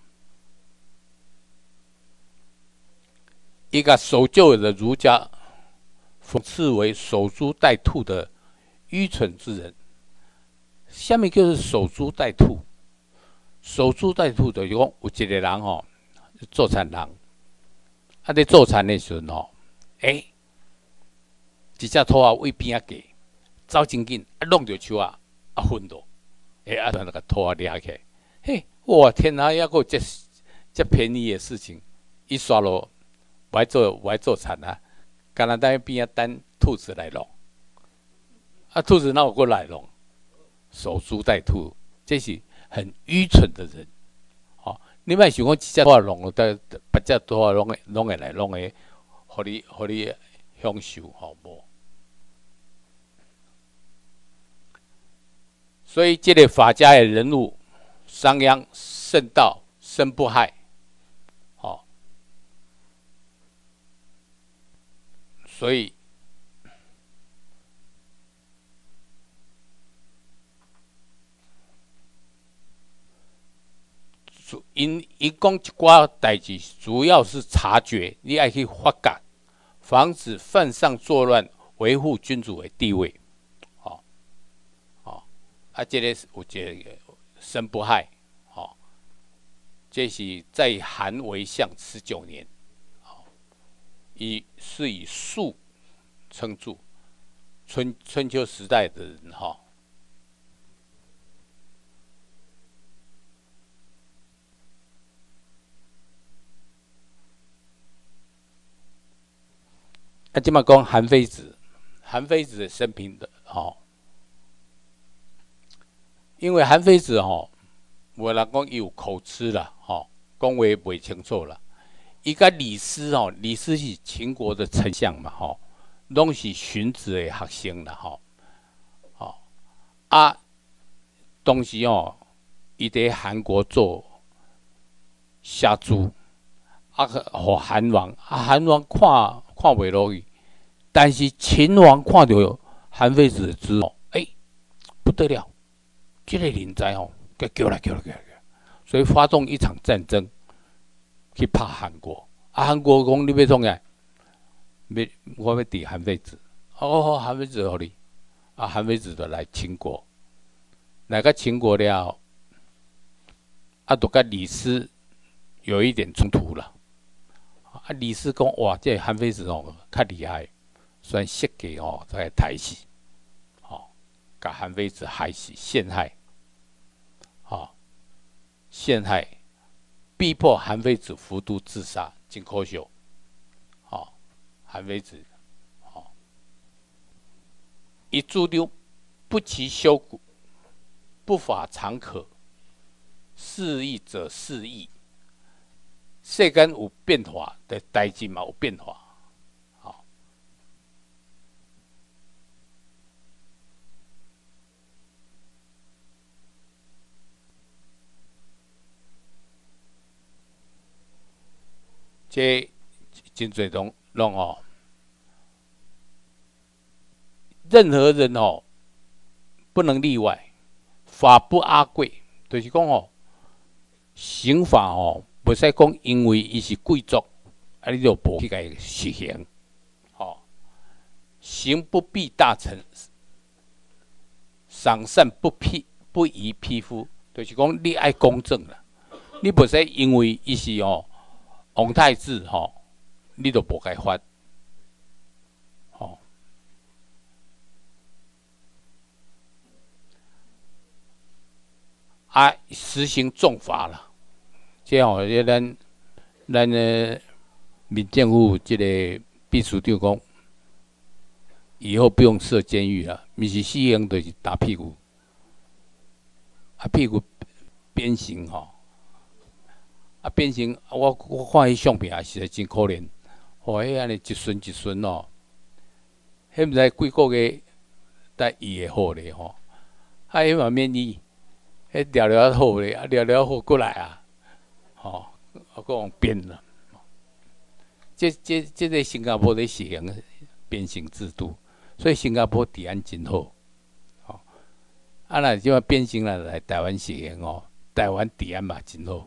一个守旧的儒家讽刺为守株待兔的愚蠢之人。下面就是守株待兔。守株待兔就是讲有一个人吼，做田人，啊在做田的时阵吼，诶，一只兔仔为边仔过，走真紧，啊弄着树啊，啊昏倒，诶啊那个兔仔抓起来，嘿，哇天哪，还有这这便宜的事情，一刷落，我爱做我爱做田啊。干那等边啊等兔子来弄，啊，兔子哪有过来弄？守株待兔，这是很愚蠢的人。哦，你莫想讲一只兔弄了，但别只兔弄会弄会来弄会，互你互你享受吼无。所以，这个法家的人物，商鞅圣道，生不害。所以，因因讲一寡代志，主要是察觉，你爱去发觉，防止犯上作乱，维护君主的地位。哦，哦，啊，这个有这个生不害，哦，这是在韩为相十九年。以是以术称著，春春秋时代的人哈，啊，即嘛讲韩非子， 韩非子的生平的哦，因为韩非子哦，有人讲伊有口吃啦，吼，讲话袂清楚啦。伊甲李斯哦，李斯是秦国的丞相嘛，吼，拢是荀子的学生啦，吼，哦，啊，当时哦，伊伫韩国做下诸，啊，互韩王，啊，韩王看看袂落去，但是秦王看到韩非子之后，哎、欸，不得了，这个人才哦，给叫来叫来叫来，所以发动一场战争。去拍韩国，啊，韩国讲你要创呀，要我要抵韩非子，哦，韩非子互你，啊，韩非子就来秦国，来个秦国了，啊，就跟李斯有一点冲突了，啊，李斯讲哇，这韩非子哦较厉害，算设计哦在台死，哦，把韩非子害死，陷害，哦，陷害。逼迫韩非子服毒自杀，真可笑。哦，韩非子，哦，一注丢，不其修骨，不法常可。是义者是义，世间有变化的代志嘛有变化。哦，这真侪拢拢哦，任何人哦不能例外，法不阿贵，就是讲哦，刑法哦，不使讲因为伊是贵族，啊你就无去甲伊实行，哦，刑不必大臣，赏善不批不宜匹夫，就是讲你爱公正啦，你不使因为伊是哦。皇太子吼、哦，你都无该发，吼、哦，啊，实行重罚啦。即吼，即咱咱的民政府即个秘书长讲，以后不用设监狱了，毋是死刑就是打屁股，啊屁股鞭刑吼。啊，变成我我看迄相片也是真可怜，哦，迄安尼一顺一顺哦，迄毋知几个月，等伊会好咧吼，啊，迄嘛免医，迄疗疗好咧，啊疗疗好过来啊，吼，啊，搁用变了，这这这个新加坡咧实行变形制度，所以新加坡治安真好，吼，啊，若即摆变形了来台湾实行哦，台湾治安嘛真好。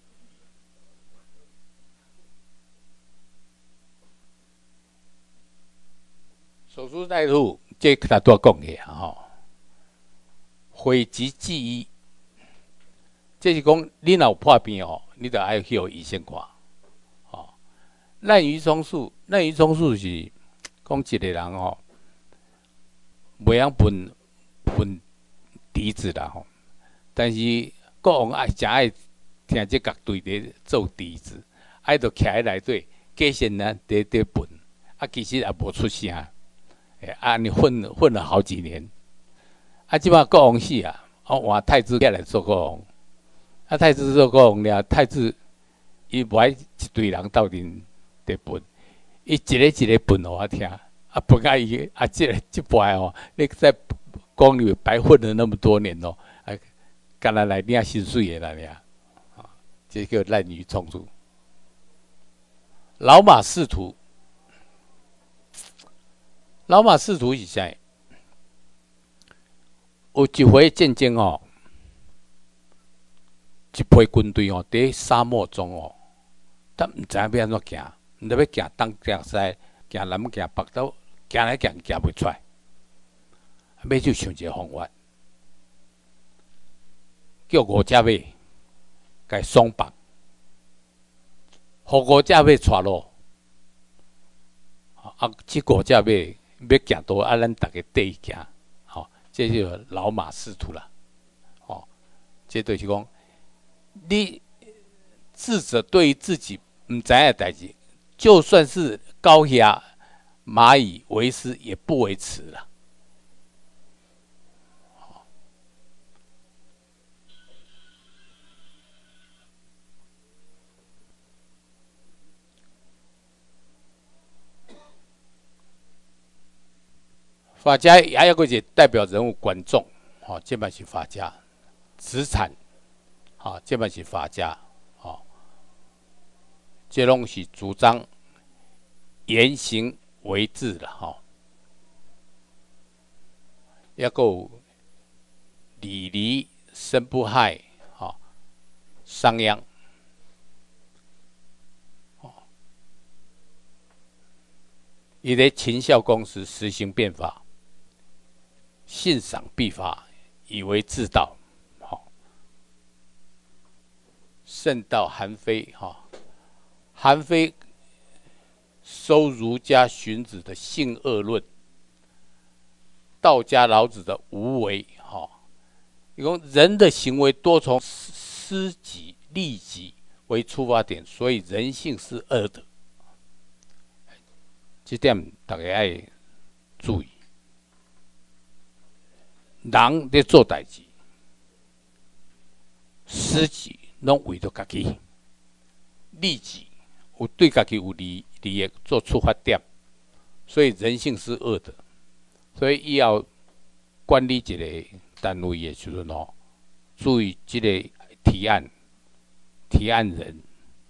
守株待兔，这他多讲起啊吼。讳疾忌医，这是讲你若有破病哦，你着爱去互医生看。哦，滥竽充数，滥竽充数是讲一个人哦，袂晓分分笛子啦吼，但是国王爱真爱听这乐队咧奏笛子，爱着徛喺内底，假先呢伫伫分，啊其实也无出声。哎，啊，你混混了好几年，啊，即摆国王死啊，哦，换太子起来做国王，啊，太子做国王了，太子伊无爱一堆人斗阵伫分，伊一个一个分互我听，啊，分啊伊啊，即个即摆哦，你在宫里白混了那么多年哦，啊，干来来领薪水的啦尔，啊，这叫滥竽充数。老马识途。老马识途是啥？有一回战争哦，一批军队哦，伫沙漠中哦，但毋知影要安怎行，毋知要行东行西，行南行北，都行来行行袂出来，尾就想一个方法，叫五只马，甲伊松绑，互五只马带路，啊，这五只马。要行多啊，咱大家跟伊行，吼、哦，这就老马识途啦，哦，这就是讲，你智者对于自己毋知影的代志，就算是高压蚂蚁为师也不为迟了。法家还有个一个代表人物管仲，哦，这嘛是法家；子产，哦，这嘛是法家，哦，这拢是主张言行为治的，哈、哦。也有礼离生不害，哦，商鞅，哦，伊咧秦孝公时实行变法。信赏必罚，以为治道。好、哦，圣道韩非，哈、哦，韩非收儒家荀子的性恶论，道家老子的无为，哈、哦，一共人的行为多从私己利己为出发点，所以人性是恶的。这点大家要注意。人咧做代志，私己拢为着家己，利己有对家己有利利益做出发点，所以人性是恶的。所以伊要管理一个单位的时阵哦，注意这个提案，提案人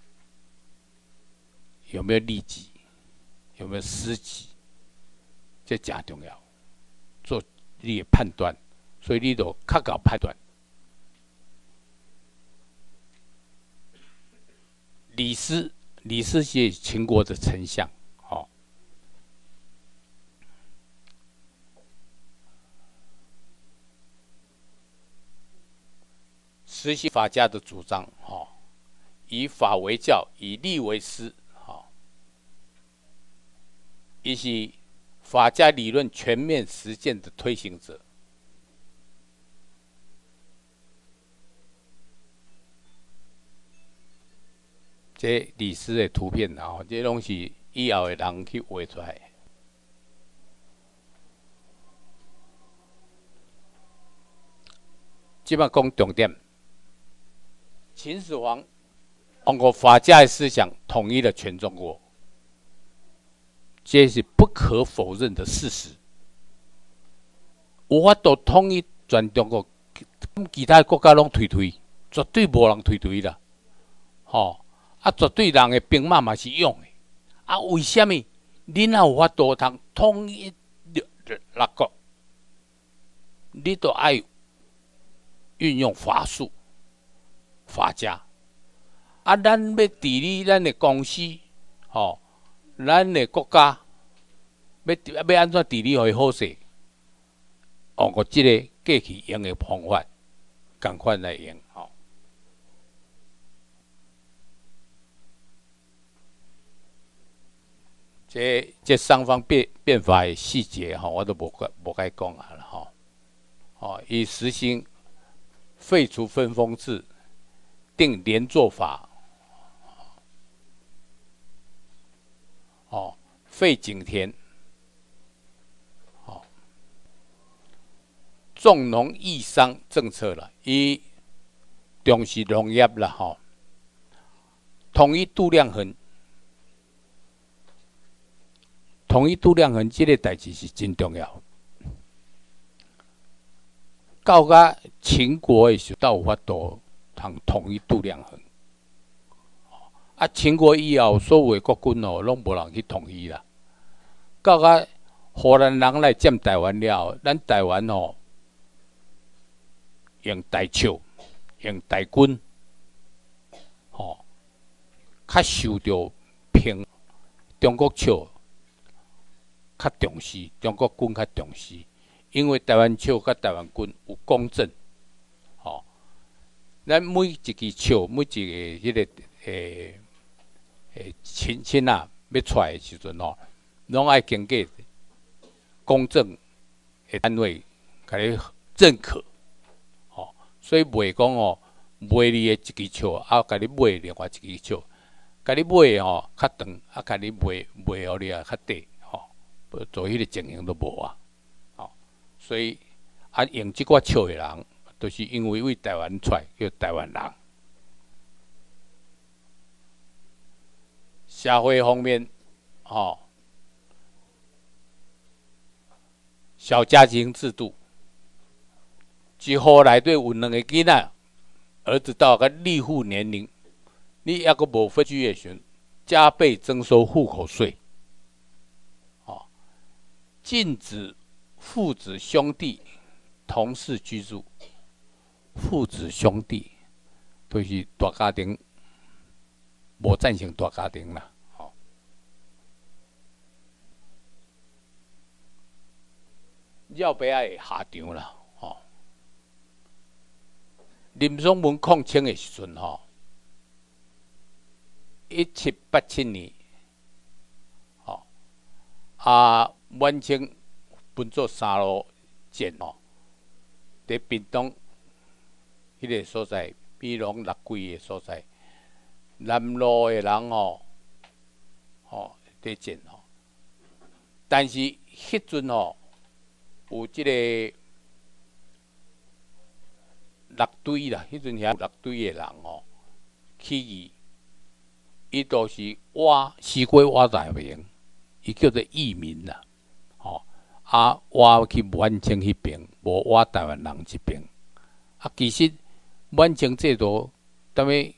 有没有利己，有没有私己，这真重要。做你的判断。所以你都较搞判断。李斯，李斯是秦国的丞相，哦。实行法家的主张，哦，以法为教，以利为师，哦，也是法家理论全面实践的推行者。这李斯的图片啊，这拢是以后的人去画出来的。即摆讲重点，秦始皇通过法家的思想统一了全中国，这是不可否认的事实。有法度统一全中国，其他国家拢退退，绝对无人退退啦，吼、哦。啊，绝对人的兵马嘛是用的，啊，为什么你哪有法度通统一六国？你都爱运用法术、法家。啊，咱要治理咱的公司，吼、哦，咱的国家要要安怎治理会好势？用过这个过去用的方法，赶快来用，吼、哦。这这双方变变法的细节哈，我都无该无该讲啊了哈。哦，以实行废除分封制，定连坐法，哦，废井田，哦，重农抑商政策了，以重视农业了哈，统一度量衡。统一度量衡这个代志是真重要。到甲秦国的时候，才有法度通统一度量衡。啊，秦国以后所有的国军哦，拢无人去统一啦。到甲荷兰人来占台湾了，咱台湾哦用台笑，用台军，吼、哦，较受到平中国笑。较重视，中国军较重视，因为台湾笑甲台湾军有公正，吼、哦，咱每一支笑，每一个迄、那个诶诶亲亲啊，要出来的时阵吼，拢爱经过公正的单位甲你认可，吼、哦，所以袂讲哦，卖你的一支笑，啊，甲你买另外一支笑，甲你买吼较长，啊，甲你卖卖互你啊较短。 做迄个情形都无啊。哦，所以啊，用即寡笑的人，都、就是因为为台湾出来，叫台湾人。社会方面，哦，小家庭制度，一户内底有两个囡仔，儿子到个立户年龄，你抑阁无分居的时阵，加倍征收户口税。哦，禁止父子兄弟同室居住。父子兄弟都、就是大家庭，无赞成大家庭啦。哦，要不要下场啦？哦，林松文抗清的时阵，吼，一七八七年，吼，啊，满清分做三路线，吼，伫屏东迄个所在，比拢六几个所在。南路的人哦，吼在建吼，但是迄阵吼有即个六堆啦，迄阵遐有六堆的人吼起义，伊都是挖西瓜挖大名，伊叫做义民啦，吼啊挖去满清迄边，无挖台湾人这边。啊，其实满清制度，踮咧。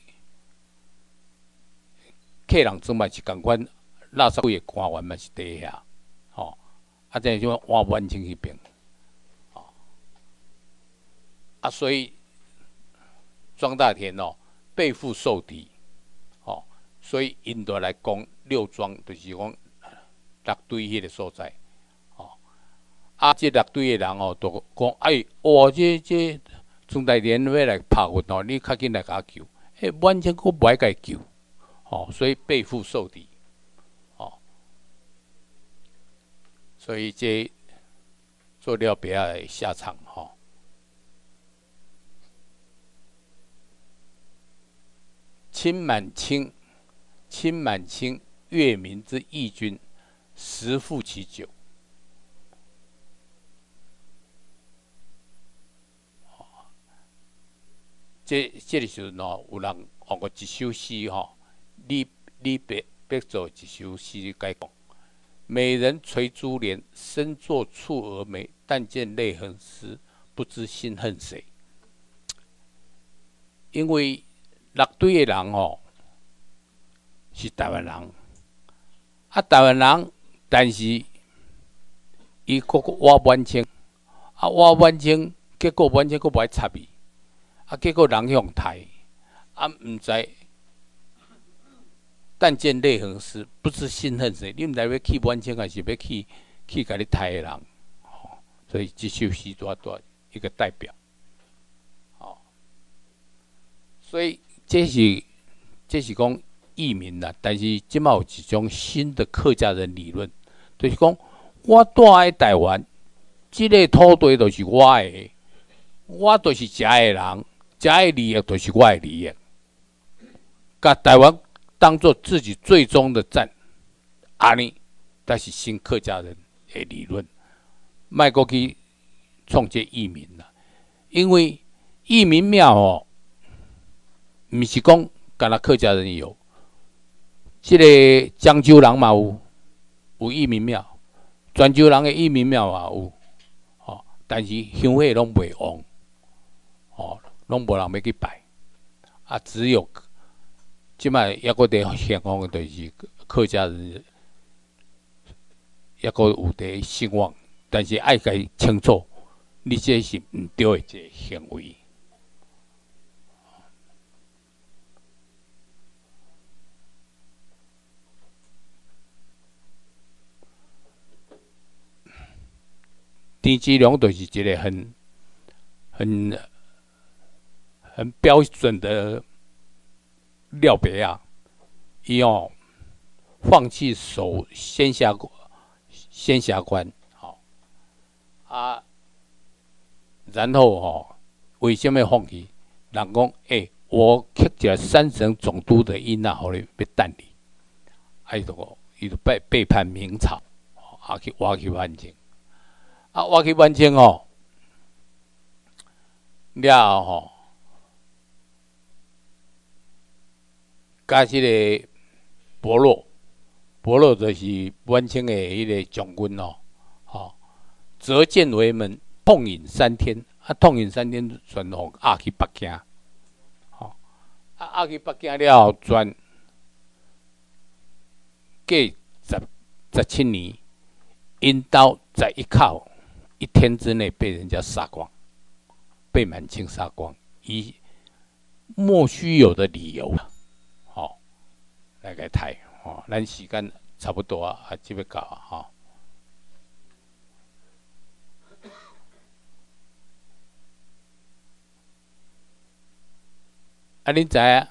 客人做嘛是共款，垃圾几个官员嘛是伫遐，吼、哦，啊，这种换满清迄边，哦，啊，所以庄大田哦背负受敌，哦，所以因就来讲六庄，就是讲六堆迄个所在，哦，啊，这六堆的人哦，都讲哎，哇，这这庄大田要来拍阮哦，你较紧来甲救，诶、欸，满清佫袂甲救。哦，所以背负受敌，哦，所以这做了别的下场哈、哦。清满清，清满清越民之义军，实负其咎。哦，这这个时阵哦，有人学过一首诗哈、哦。李李白白做一首诗该讲：美人垂珠帘，身作蹙蛾眉。但见泪痕湿，不知心恨谁。因为六堆的人哦，是台湾人，啊台湾人，但是伊个挖满清，啊挖满清，结果满清佫无爱插伊，啊结果人向台，啊毋知。但见泪痕湿，不知心恨谁。你毋知要去满清，还是要去去甲你杀的人？哦，所以这首诗多多一个代表。哦，所以这是这是讲义民啦，但是即马有一种新的客家人理论，就是讲我住喺台湾，即、这个土地就是我的，我就是遮的人，遮的利益就是我的利益，甲台湾。当做自己最终的站，安尼，但是新客家人的理论，卖过去创建义民啦。因为义民庙哦，毋是讲干那客家人有，即、这个漳州人嘛有有义民庙，泉州人的义民庙嘛有，哦，但是香火拢袂旺，哦，拢无人要去拜，啊，只有。即摆抑阁伫现况，就是客家人抑阁有伫兴旺，但是爱该清楚，你这是毋对的一个行为。田志良就是一个很、很、很标准的。廖别啊，伊哦放弃守仙霞仙霞关，好、哦、啊，然后哦，为什么放弃？人讲，诶、欸，我刻一个三省总督的囡仔，互你要等你，啊，伊就伊就背背叛明朝， 啊去挖去完成，啊挖去完成吼，了后吼，甲即个伯乐，伯乐就是完成的迄个将军哦，吼，折剑为门，痛饮三天，啊痛饮三天，全互押去北京，吼，啊押去北京了后，全过十十七年。因刀在一靠一天之内被人家杀光，被满清杀光，以莫须有的理由，好、哦、来个谈，哦，咱时间差不多啊，就要到啊，哈、哦。啊，恁知影？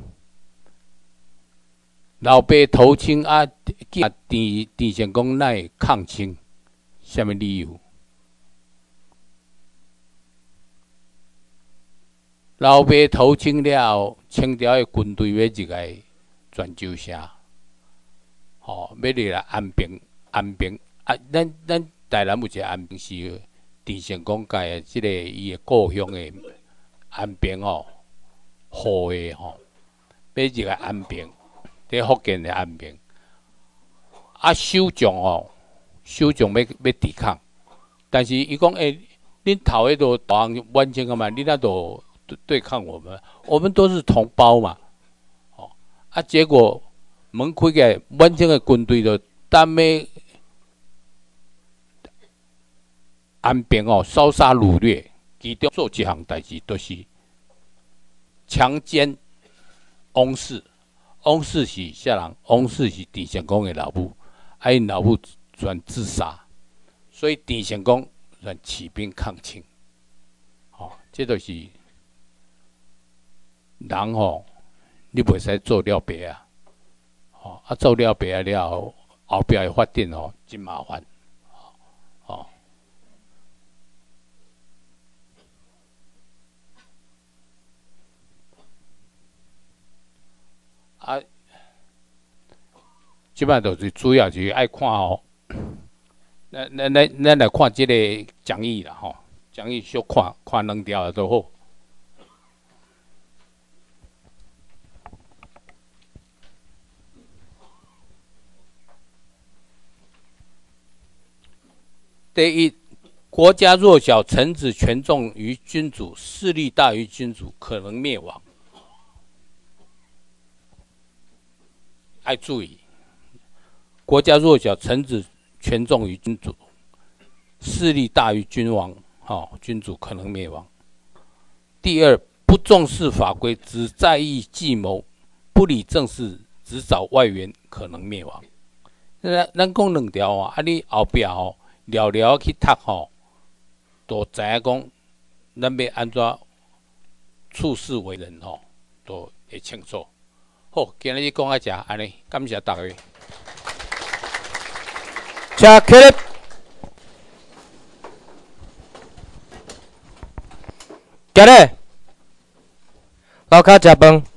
老爸投清啊，囝田田成功哪会抗清？什么理由？老爸投清了后，清朝的军队要入来泉州城，吼、哦，要入来安平，安平啊，咱咱台南有一个安平是田成功家的，即、这个伊的故乡的安平哦，好的吼，要入来安平。伫福建的安平，啊，首将哦，首将要要抵抗，但是伊讲诶，恁头迄个大人完成个嘛，恁那都对抗我们，我们都是同胞嘛，哦，啊，结果门开个完成个军队就单咩安平哦，烧杀掳掠，其中做一项代志，就是强奸翁氏。翁氏是啥人？翁氏是田成功的老母，啊，因老母全自杀，所以田成功全起兵抗清。哦，这就是人吼，你袂使做了白啊！哦，啊做了白啊了后，后壁的发展哦真麻烦。哦，啊。即摆就是主要就是爱看吼，咱咱咱咱来看即个讲义啦吼，讲义小看看两条就好。第一，国家弱小，臣子权重于君主，势力大于君主，可能灭亡。爱注意。国家弱小，臣子权重于君主，势力大于君王，哦，君主可能灭亡。第二，不重视法规，只在意计谋，不理政事，只找外援，可能灭亡。咱咱讲两条啊，啊你后壁吼聊聊去读吼，都知影讲咱要安怎处事为人吼，都会清楚。好，今日讲到这，安尼，感谢大家。 车起立，行咧，楼骹食饭。